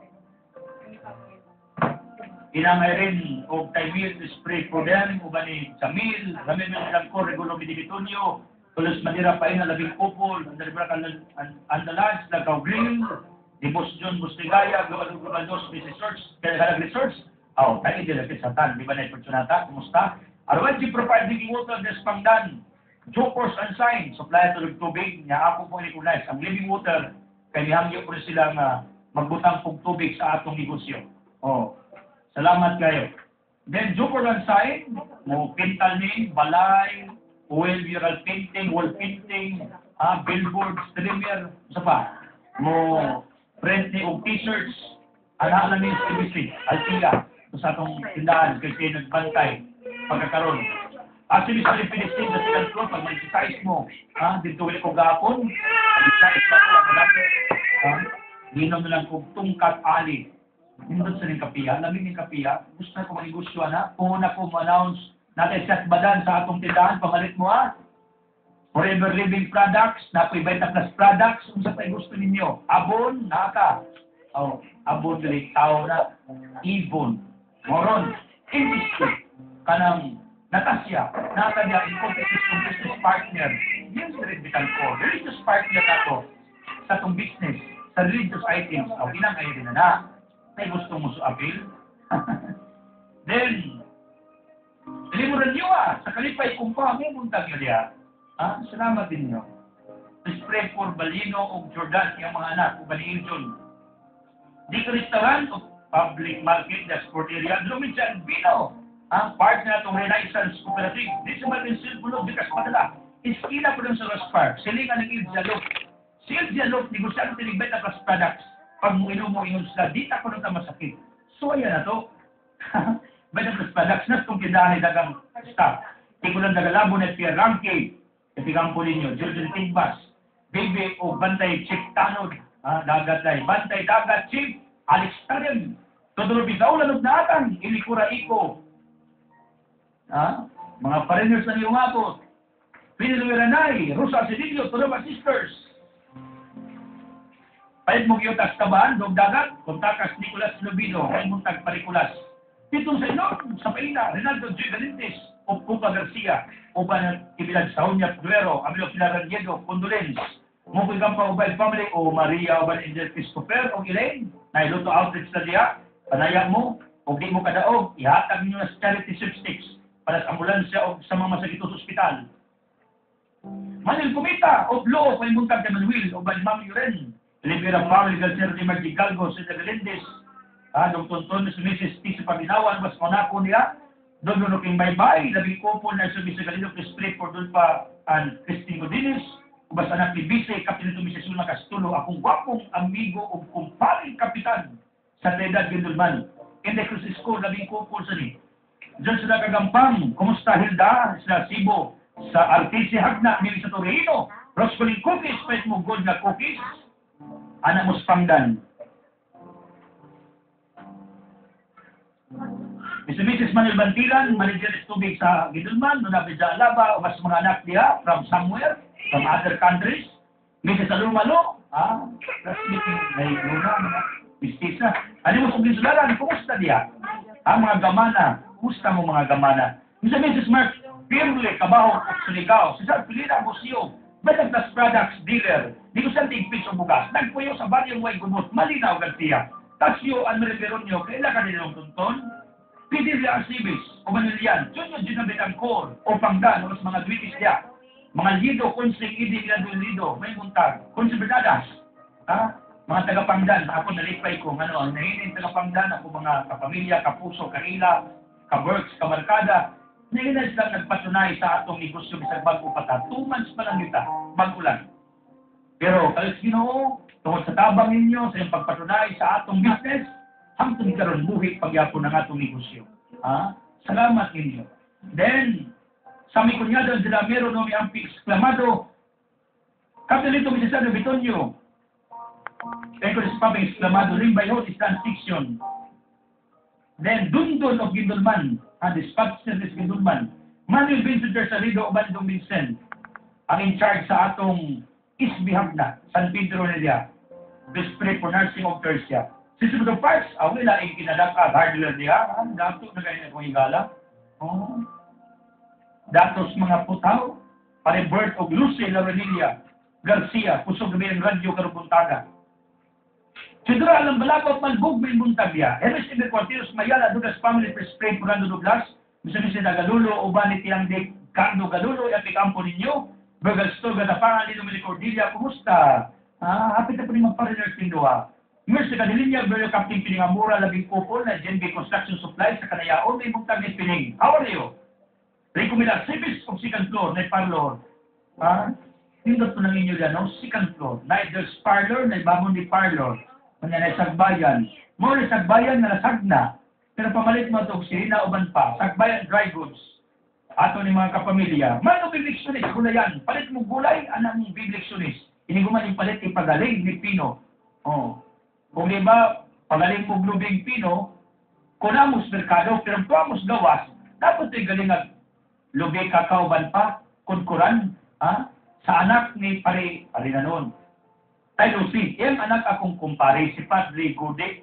Inangay rin, o Taimil, Spray Pruden, Uban ni Samil, Ramil Milang Ko, Regulo Midigitunyo, Tulos Manira Paina, Labing Kupol, Andalibrak Andalans, Lagaw Green, di Boss John Bustigaya, Gabaldos, Mrs. Search, Kaya Research, tayo din natin sa tan, di ba na Fortunata, kumusta? Arwan, si Provide Drinking Water, Despangdan, Jokers and Sign, supply tulog tubig, niya ako po ni Kunais, ang living water, kaya nihangyo po sila nga magbutang pong tubig sa atong negosyo. Salamat kayo. Then, Jokers and Sign, mo pintal ni, balay, oil mural painting, wall painting, billboard, streamer, isa pa, mo print ni og t-shirts, anak namin sa ABC, Altia, sa atong tindahan, kasi nagbantay, pagkakaroon. Actually, sa Philippines, sa second floor, pag mag-exercise mo, dito ulit ko gapon, mag-exercise na ko, ginom na lang kong tungkat ali. Nindot sa rin kapiya, lamig ng kapiya, gusto na ko manigusyo na, kung na ko ma-announce, natin set badan sa atong tindahan, pamalit mo Forever Living Products, napoy Vita Plus Products, kung sa tayo gusto ninyo. Abon, naka. Abon dili, tao na. Ibon, Moron, Industry, kanang Natasya, naka niya, in business partner. Yan sa rin bitan ko. Religious partner na to sa itong business, sa religious items. Ilang kayo din na. Tayo gusto mo sa appeal. Then, limuran nyo sa kalipay kumpa, may buntag nyo diya. Salamat din nyo. Spray for Balino o Jordan, yung mga anak, o Baniil John. Di ka restaurant o public market, the sport area, lumin siya ang Bino. Part na itong Renaissance Cooperative. Di sa Martin Silbulog, di kas padala. Iskina po dun sa Ross Park. Silingan ng Ilja Loop. Si Ilja Loop, negosyado tinigbay na plus products. Pag mo inom mo, ingon sila, di na ko nang masakit. So, ayan na to. By the plus products, na itong kindahan ay dagang staff. Di ko lang dagalabo na Pierre Ranke. Katigang po ninyo, Jordan Tigbas, Baby o Bantay Chief Tanod, dagat ay Bantay Dagat Chief, Alex Tarem, Todoro Bisaw, Lanod na Atang, Ilikura Iko, mga foreigners na niyong abot, Piniluwiranay, Rosa Sedillo, Todoro Sisters, Pahit mong yung Tastabaan, Dog Dagat, Kontakas Nicolas Lubino, Raymond Tagparikulas, Titong sa inyo, sa Paina, Rinaldo G. Galintes, Opupa Garcia, Uban Ibilad Saunya Duero, Amilo Pilaran Diego, Condolens, Mukoy Gampa Ubay Family, o Maria Uban Angel Christopher, o Elaine, na iluto outreach na diya, panayang mo, o di mo kadaog, ihatag niyo na sa charity sweepstakes, para sa ambulansya o sa mga masakit sa ospital. Manil Kumita, o Blo, o Muntag de Manuel, o Ma'am Yuren, Libera Family, Galcer de Margigalgo, Sida Galindes, Dong Tonton, si Mrs. T. Paginawan, mas manako niya, doon doon king bye-bye, labing kupon na sa Mr. Galino, Spray for doon pa, ang Christine Godines, ubas anak ni Bise, Kapitän ito Mrs. Sulma Castulo, akong gwapong amigo o kumparing kapitan sa Trinidad Gindulman. Hindi Cruz School, labing kupon sa ni. Diyan sila kagampang, kumusta Hilda, sila Sibo, sa RTC Hagna, nili sa Torino, Roscoling Cookies, pwede mo gold na cookies, anak mo Spangdan. Mr. Mrs. Manuel Bantilan, manager ng tubig sa Gidulman, Nuna Bidya Alaba, o mas mga anak niya from somewhere, from other countries. Mrs. Alumalo, that's meeting na Luna, mga mistisa. Ano mo sa Gidularan, kumusta niya? Mga gamana, kumusta mo mga gamana? Mr. Mrs. Mark Pirle, Kabaho, Suligaw, si Sir Pilina Busio, Better Plus Products Dealer, di ko siyang tigpis o bugas, nagpuyo sa baryong way gumot, malinaw gantiya. Tasyo, ang meron nyo, kailan ka nilang tunton? PDR Arcibis, o Manilian, Junior Ginabit Angkor, o Pangdan, o mga Dwitis niya. Mga lido, konseng idi nila doon lido, may muntag, konsiberdadas, mga taga-Pangdan, ako nalipay ko, ang nahinin taga-Pangdan, ako mga kapamilya, kapuso, kaila, kaworks, kabarkada, nahinin silang nagpatunay sa atong negosyo, bisag bago pata, 2 months pa lang kita, bago lang. Pero, kalis Ginoo, tungkol sa tabang ninyo, sa iyong pagpatunay sa atong business, hangtong karon buhi pagyapon ng atong negosyo. Salamat ninyo. Then, sa mi kunyado sila meron no mi ampi exclamado, Kapitolito Misesano Bitonyo, Eco Spabing exclamado, ring by host is transition. Then, Dundon of Gindulman, dispatch service Gindulman. Manuel Vincent Tersarido, Bandong Vincent, ang in charge sa atong Isbihagna, San Pedro Nelia, District for Nursing of Tercia. Si Subudo Parks, awin na yung kinadaka, hardware niya, dato na ganyan akong higala. Oh. Datos mga putaw, pare Bert o Lucy Laurenilia Garcia, kusog gabi ang radyo Karubuntaga. Sidra alam balabot malbog may Montaglia, Hermes Iber Quartiros Mayala, Dugas Family Presprade Purando Douglas, Misa-misa na Galulo, Ubanit Tiyang de Cardo Galulo, Epic Campo ninyo, Burgal Store, Gatapangan, Lino Melicordilia, kumusta? Hapit na po rin magpariners tinduha. Mercy Cadilinya, Berlo Captain Piningamura, Labing Kupol, na GNB Construction Supplies sa Kanayaon, may Montaglia Pining. How are you? Rico Mila, service of second floor, na parlor. Tindot po ng inyo yan, no? Second floor. Neither parlor, na ibamon di parlor. Kanya na sagbayan. Mo na sagbayan na nasagna. Pero pamalit mo ito, sirina uban pa. Sagbayan dry goods. Ato ni mga kapamilya. Mano bibliksunis, gulayan. Palit mo gulay, anang bibliksunis. Iniguman yung palit, ipagaling ni Pino. Oh. Kung di ba, pagaling mo glubing Pino, kunamos merkado, pero pamos gawas, dapat ito'y galing at lubi kakauban pa, kunkuran, sa anak ni pare na noon. Tayo si, yung anak akong kumpare, si Padre Gode,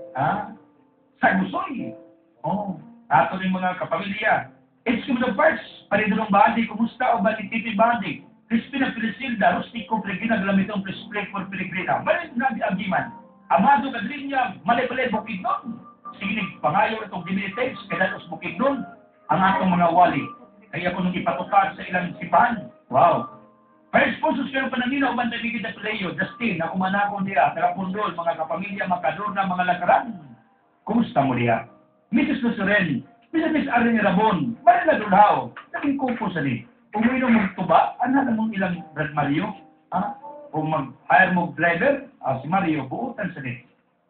sa Gusoy. Oh, ato ng mga kapamilya. It's come the parts, pare dalong bandi, kumusta o bali titi bandi? Crispina Pilisilda, Rustico Pregina, Glamitong Presplay for Piligrina. Malit nabi agiman. Amado Kadrinya, Malay-Balay Bukid nun. Siginig, pangayo itong dimilitates, kadalos Bukid nun, ang atong mga wali. Kaya ko nung ipatupad sa ilang sipahan. Wow. First sponsors kayo panangina, umantay bigid na Palayo, Justin, na kumanakon niya, Tarapundol, mga kapamilya, Makadorna, mga lakaran. Kumusta mo niya? Mrs. Lusuren, Mrs. Arlene Rabon, Marila Dulhao, naging kupo sa ni. Umuinom mong tuba, ano mong ilang Brad Mario? Kung mag-hire mo driver, si Mario, buutan sa ni.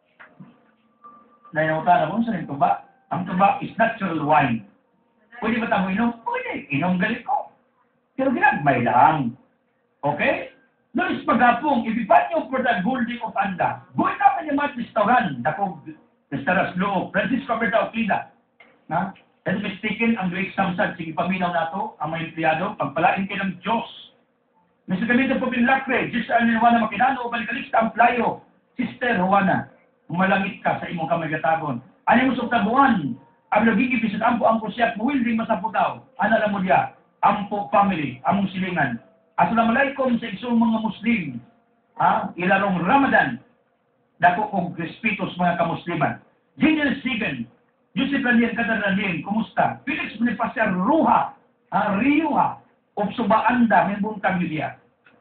Nainautan ako sa rin tuba. Ang tuba is natural wine. Pwede ba tayo inom? Pwede, inom galit ko. Pero ginagmay lang. Okay? Nois pagapong, ibipan nyo for the Golding of Anda. Buhay na pa niya mga restaurant. Dako, Restauras Loob, Francisco Berta Oquida. And mistaken ang Luis Samsad, sige paminaw na to, ang mga empleyado, pagpalain kayo ng Diyos. Mr. Camilo Popin Lacre, Sister Juana Makinano, balikalista ang playo. Sister Juana, malangit ka sa imong kamagatagon. Ano mo sa tabuan? Ang laging ipisat ampo ang kusyak, muwilding masaputaw. Ano lang mo diya? Ampo family, among silingan. Assalamualaikum sa isang mga Muslim. Ilarong Ramadan. Dako kong respetos mga kamusliman. General Sigan, Joseph Ranian Kadaranian, kumusta? Felix Bonifacial Ruha, Riyuha, of Subaanda, may buntang niya.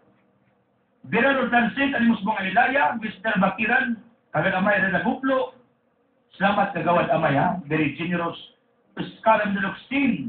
Berardo Transit, Animus Bong Alilaya, Mr. Bakiran, Kagad Amay Reda Guplo, salamat kagawad Amay, very generous. Karam Deluxtin,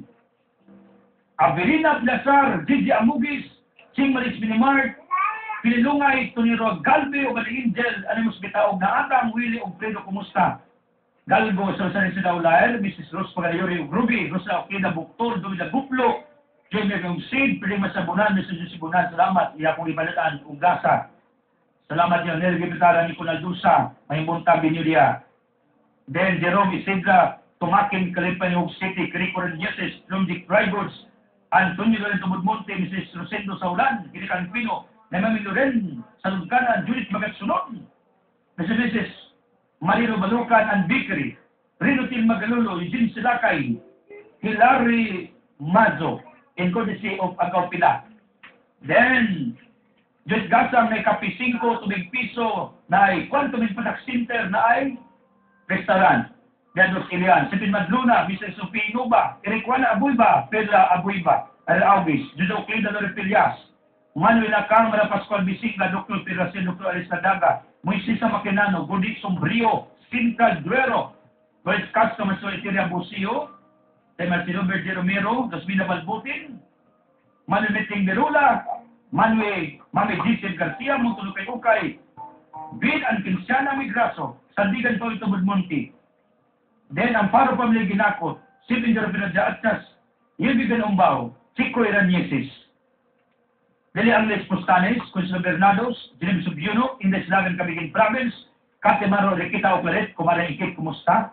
Averina Plasar, Gigi Amugis, Sing Maris Minimart, Pililungay, Tuniro Galve, o Bali Angel, Animus Bitaog na Atang, Willie, o Fredo, kumusta? Galgo, San Isidao Laer, Mrs. Rose Pagayori, o Grubi, Rosa Okida Buktor, Dumida Guplo, Junior yung Sid, Prima Sabunan, Mr. Sibunan, salamat, iya kong ibalataan, Ugasa. Salamat yung Nergi Bitara, Nicolal Dusa, Mahimunta Binyuria. Then Jerome Isidra, Tumakin, Kalipan, Hug City, Curriculum Yeses, Lumdik Drivers, Antonio Lorenzo Budmonte, Mrs. Rosendo Saulan, Kinikan Pino, Nemamilo Ren, Saludkanan, Judith Magatsunon, Mrs. Marino Balukan and Bakery, Rinotil Magalulo, Eugene Silakay, Hilary Mazo, in courtesy of Agaw Pila. Then, Diyos Gasang na Kapi 5, tubig piso, na ay Quantum Product Center na ay restaurant. Gados Ilian, Sipin Madluna, Mr. Sophie Nuba, Erikwana Abuyba, Pedra Abuyba, August, Judo Clida Lorepilias, Manuel Akang, Mara Pascual Bisigla, Dr. Piracel, Dr. Alisa Daga, Moisisa Makinano, Gudi Sombrio, Cinta Duero, Lloyd Castro, Masoliteria Busio, Marcelo Verde Romero, Gasmina Balbutin, Manuel Meting Berula, Manuel Mame Gisel Garcia, Montulukay Ukay, Bill and Cristiana Migraso, Sandigan Tolito Budmonti. Then, ang Paro Family Ginakot, Sipin Jarapina Atas, Yilbigan Umbao, Chico Iraniesis. Dili Angles Postanes, Consuelo Bernados, Jilim Subyuno, Indes Lagan Kabigin Province, Kate Maro Rekita Operet, Kumarang Ikit, kumusta?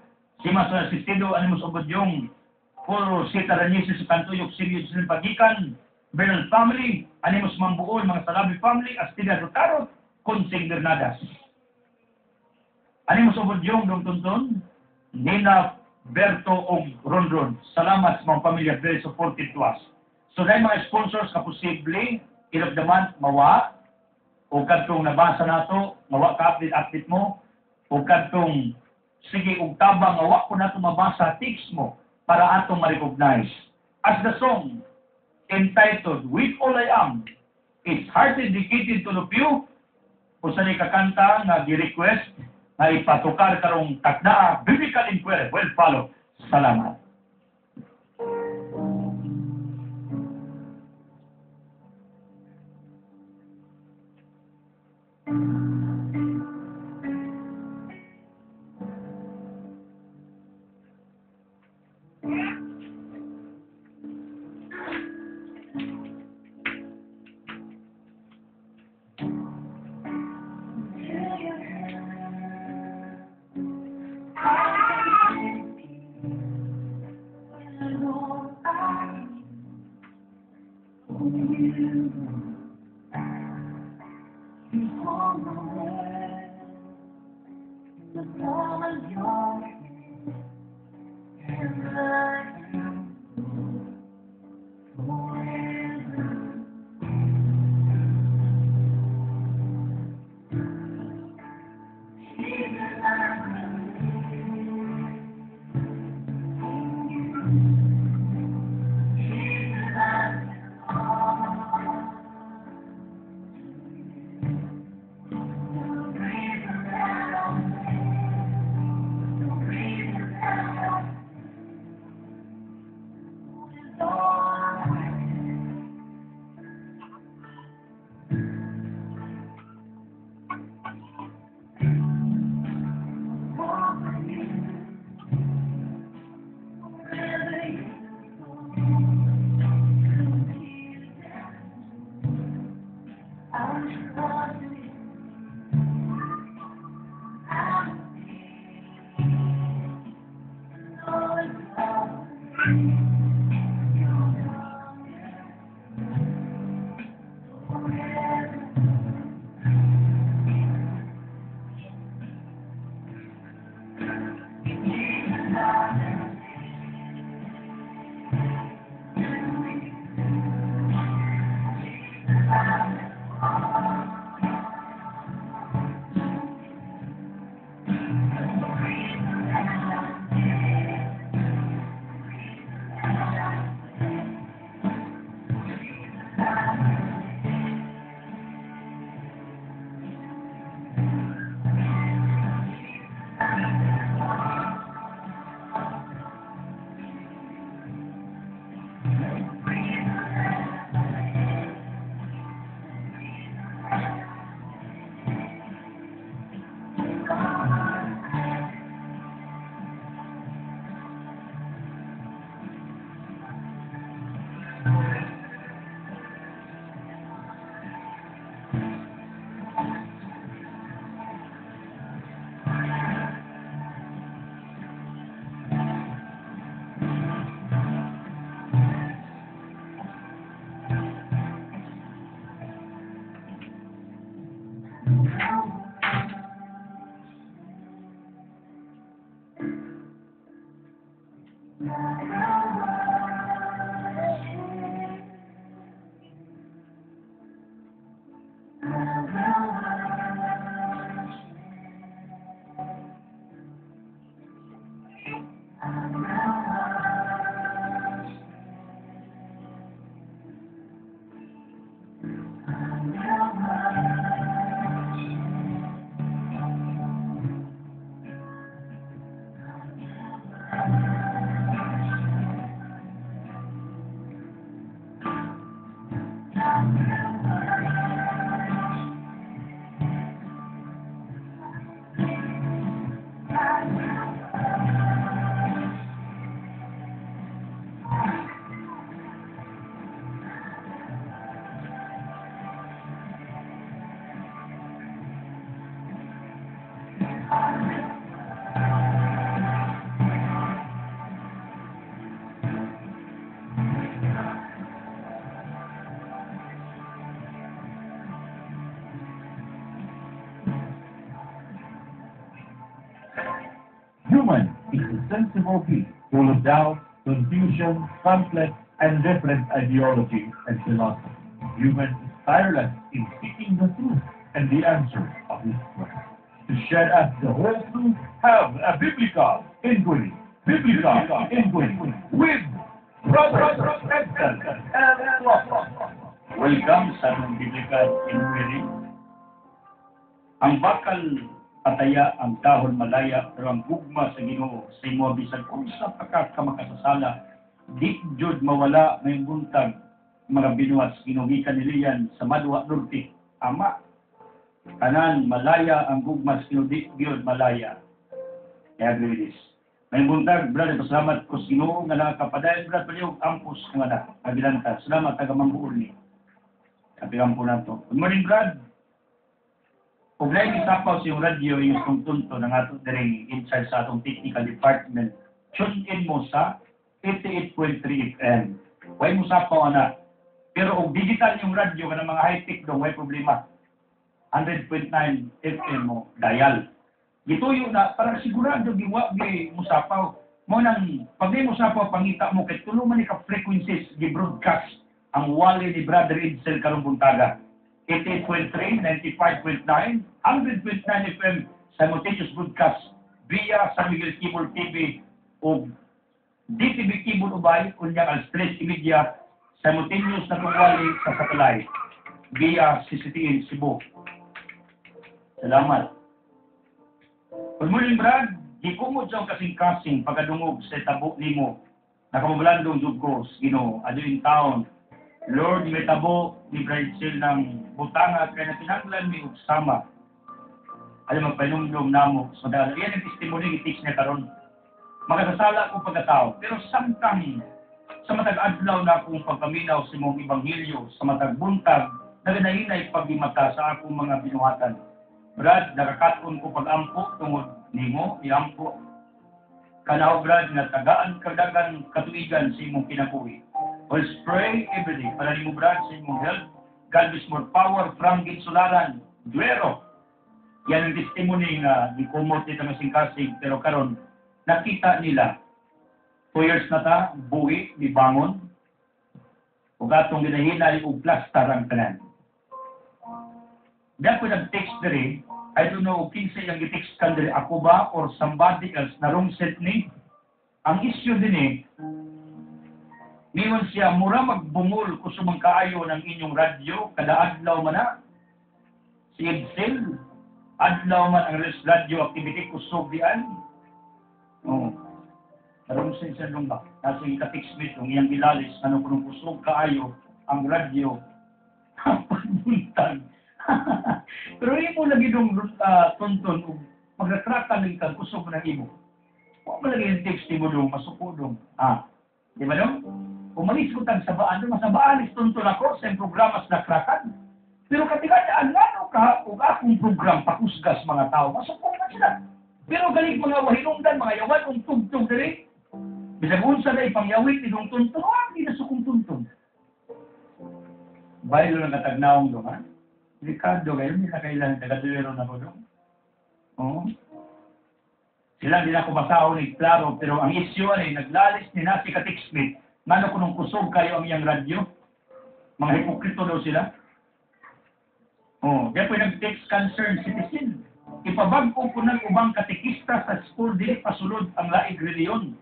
Sima sa asistido, animus obodyong, puro si Taranyesis sa Kantuyok, Sirius ng Pagikan, Bernal family, animus Mambuol, mga Salabi family, Astilla Rotaro, Consing Bernadas. Animus obodyong, Dong Nina Berto og Rondron. Salamat sa mga pamilya, very supportive to us. So dahil mga sponsors ka posible, end of the month, mawa, o kadtong nabasa nato, mawa ka update mo, o kadtong sige og tabang mawa ko nato mabasa text mo para atong ma-recognize. As the song entitled With All I Am is heartily dedicated to the few, kung saan kakanta nga gi-request na ipatukar karong takdaa biblical inquiry. Well follow. Salamat. Human is a sensible being full of doubt, confusion, conflict, and different ideologies and philosophies. Human is tireless in seeking the truth and the answer of his quest. To share us the whole truth, have a biblical inquiry. Biblical inquiry with Brother Edson and Lawson. Welcome sa atong biblical inquiry. Ang bakal pataya, ang dahon malaya, pero ang gugma sa Ginoo sa imo bisan unsa pa ka makasasala, di jud mawala may buntag mga binuhat ginugikan niliyan sa Madwa Norte. Ama, tanan malaya ang gugma sa Ginoo, di gyud malaya. I agree with this. May buntag, brother, pasalamat ko sa Ginoo nga nakapadayon, brad, palihog ampos nga na, agilanta. Salamat, taga-mangbuol ni. Kapilang po na to. Good morning, brad. Kung lain isapaw sa yung radyo, yung itong tunto ng ato direng in charge sa atong technical department, tune in mo sa 88.3 FM. Huwag mo sapaw, anak. Pero kung digital yung radyo, ka ng mga high-tech doon, huwag problema. 100.9 FM mo, dial. Gituyo na, parang sigurado, giwag mo sapaw. Mo nang, pag di mo sapaw, pangita mo, kahit tulungan ni ka-frequencies, gi-broadcast ang wali ni Brother Edsel karong buntaga. 88.3, 95.9, 100.9 FM simultaneous broadcast via San Miguel Cable TV o DTV Cable Ubay, kunyang Al-Stress Media, simultaneous na tungwali sa satellite via CCTV Cebu. Salamat. Good morning, Brad. Di kumod sa kasing-kasing pagkadungog sa tabo nimo. Nakamubalandong dugos, Ginoo, ado in town. Lord, may tabo ni Bridesel ng butanga kaya na tinanglan mi ugsama. Alam mo, panumdum namo. So, dahil yan ang testimony ni Tix niya karon. Makasasala ko pagkatao. Pero samtang sa matag-adlaw na akong pagpaminaw sa mong ebanghelyo, sa matag-buntag, naganahinay pagimata sa akong mga binuhatan. Brad, nakakaton ko pag-ampo tungod nimo, iampo. Kanaw, Brad, na tagaan kadagan katuigan sa imong kinabuhi. Let's pray every day. Para ni mo, Brad, sa imong health. God is more power from Ginsularan, Duero. Yan ang testimony na ikumot nito ng singkasing. Pero karon nakita nila. 2 years na ta, buhi, ni bangon. O gatong ginahinay o plastar ang tanan. Diyan ko nag-text diri, I don't know, kinsa yung i-text kan diri, ako ba or somebody else na wrong set ni? Ang issue din niyon siya, mura magbungol kung sumang kaayo ng inyong radyo, kada adlaw man na. Si Edsel, adlaw man ang radio activity kusog diyan. Oo. Karong sensa nung ba? Nasa yung ka-text yung iyang ilalis, ano kung kusog kaayo ang radyo. Pagbuntag. Pero hindi mo lagi nung tunton, mag-retracta lang ka, kusog na imo. Huwag mo lagi yung text mo doon, masuko doon. Di ba doon? Umalis ko tag sabaan, masabaan istunton ako sa programa sa nakrakan. Pero katiganyaan nga ka, kung akong program pakusgas mga tao, masukong na sila. Pero galing mga wahinungdan, mga yawan, kung tugtog dali. Bisag unsa na ipangyawit, itong tunton, hindi na sukong tunton. Bayo lang katagnaong doon, ha? Ricardo, kayo, hindi na kailangan taga-duero na ko doon. Oo. Sila hindi na ako masaon, klaro, pero ang issue ay naglalis ni Nasi Katik-Smith. Ngano kung kusog kayo ang iyang radyo? Mga hipokrito daw sila. Diyan po nag-text concern citizen. Ipabag-o po ng ubang katikista sa school, dili pasulod ang laig reliyon.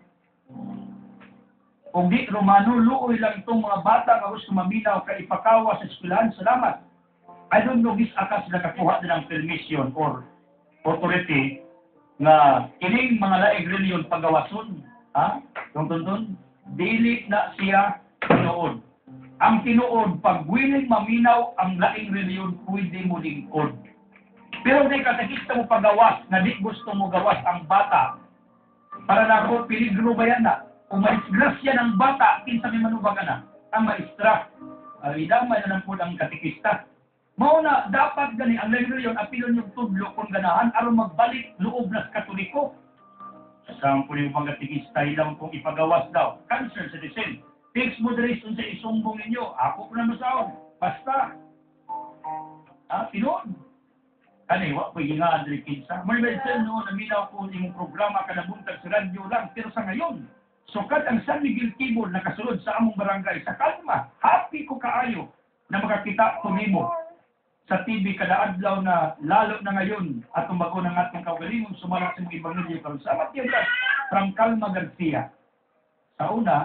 Kung di Romano, luoy lang itong mga bata nga gusto maminaw ka ipakawa sa eskwelahan. Salamat. I don't know, this akas nakakuha din ng permission or authority nga kining mga laig reliyon pagawason. Tuntun? Dili na siya tinuod. Ang tinuod, pag willing maminaw ang laing reliyon, pwede mo lingkod. Pero di katekista mo pagawas, na di gusto mo gawas ang bata, para na ako, peligro ba yan na? Kung maisgrasya ng bata, kinsa may manubaga na, ang maistra. Idamay na lang po ang katekista. Mauna, dapat gani, ang laing reliyon, apilon yung tudlo kung ganahan, aron magbalik loob na sa Katoliko. Kasama po yung mga katekista, ilang kong ipagawas daw. Cancer citizen. Fix moderation sa isumbong ninyo. Ako po na masaon. Basta. Tinood. Kani, wa ko gingaan diri kinsa. Mo medyo no naminaw ko imong programa kada buntag sa radyo lang pero sa ngayon. Sukat ang San Miguel Tibol nakasulod sa among barangay sa kalma. Happy ko kaayo na makakita ko nimo sa TV kada adlaw na lalo na ngayon at tumbago ng atong kaugalingong sumalak sa mga ebanghelyo karon. Salamat niyo God from Calma Garcia. Sa una,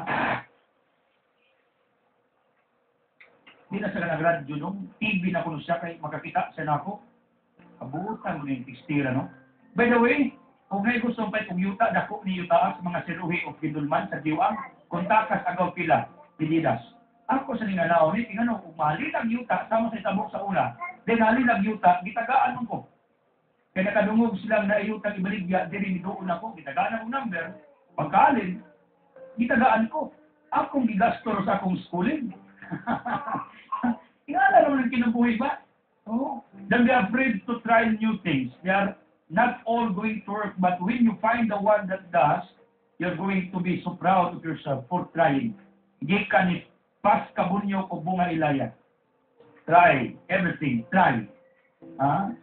di na siya nag-radyo nung TV na kuno siya kay makakita siya na ako. Abutan mo yung tekstira, no? By the way, kung ngay gusto pa itong yuta, dako ni yuta sa mga siruhi o kinulman sa diwang, kontakas agaw pila, pilidas. Ako sa ninganao, ni tingano, umali lang yuta, sama sa itabok sa una, dinali lang yuta, gitagaan mo ko. Kaya nakadungog silang na yuta ibaligya, diri doon ako, gitagaan akong number, pagkaalin, gitagaan ko. Akong gigastor sa akong schooling. Tingala naman ang kinabuhi ba? Oh, don't be afraid to try new things. They are not all going to work, but when you find the one that does, you're going to be so proud of yourself for trying. Gikan ni pas kabunyo o bunga ilaya. Try everything. Try. Ha?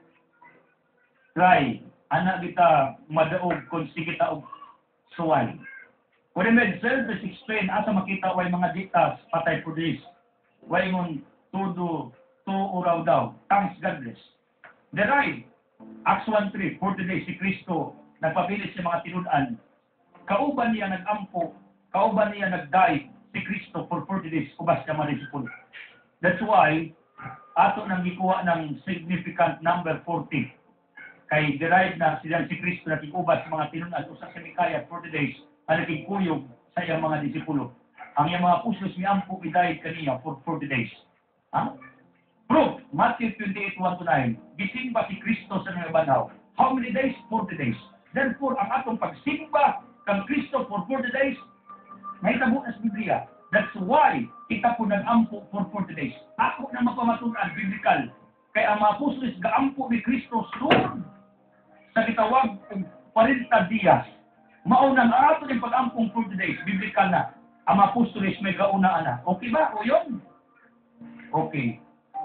Try. Anak kita madaog kung sige ta og suway. Kung i-medicine, let's explain asa makita way mga ditas patay po this. Way mong todo to uraw daw. Thanks God bless. The right. Acts 1:3, 40 days si Kristo nagpapilit sa mga tinudan. Kauban niya nag-ampo, kauban niya nag-die si Kristo for 40 days, ubas ka mga disipulo. That's why, ato nang gikuha ng significant number 40. Kay derived na silang si Kristo na kikubas sa mga tinudan, usa sa Mikaya 40 days, na nagkikuyog sa iyang mga disipulo. Ang iyang mga pusos ni ampo i-died kaniya for 40 days. Ha? Proof, Matthew 28:1-9. Gisimba si Kristo sa mga banaw. How many days? 40 days. Therefore, ang atong pagsimba kang Kristo for 40 days, may tabo na sa Biblia. That's why kita po nag-ampo for 40 days. Ako na mapamatunan, biblical. Kaya ang mga apostoles gaampo ni Kristo soon sa kitawag ng 40 dias. Maunang ato ng pag-ampong 40 days, biblical na. Ang mga apostoles may gaunaan na. Okay ba? O yun? Okay.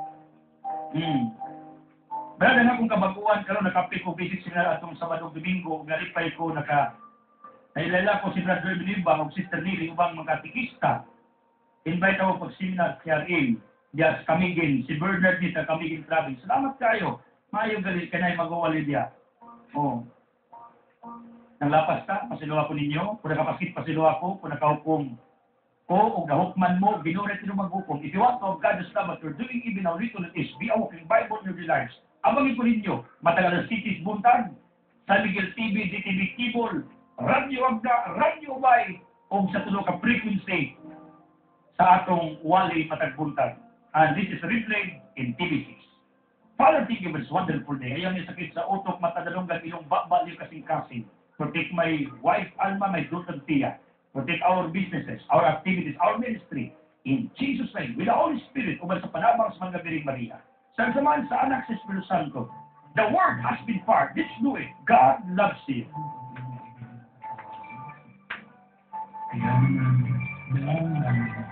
Brada na kung kabaguan karon nakapi ko visit sila atong Sabado Domingo nalipay ko nailala ko si Brother Benimba ug Sister Nili ubang mga katikista. Invite ako pag seminar si RA diya sa Camiguin, si Bernard ni sa Camiguin Province. Salamat kayo. Maayo gali kanay magawali diya. Oh. Nanglapas ta pasiluwa ko ninyo, kung nakapaskit pasiluwa ko, kung nakahukom ko o gahukman mo, binuret nyo maghukom. If you want to have God's love, what you're doing even now, little it is, be a walking Bible in your lives. Abangin ko ninyo, matagal na cities buntag, San Miguel TV, DTV Kibol, Radyo Agda, Radyo Ubay, o sa tulong ka frequency sa atong wali matagbuntag. And this is replayed in TV6. Father, thank you for this wonderful day. Ayaw niya sakit sa utok, matadalonggan, ilong bakba, yung kasing-kasing. Protect my wife, Alma, my daughter, Tia. Protect our businesses, our activities, our ministry. In Jesus' name, with the Holy Spirit, uban sa panabang sa mga Biring Maria. Sa samahan sa anak sa Espiritu Santo. The Word has been part. Let's do it. God loves you. Ayan.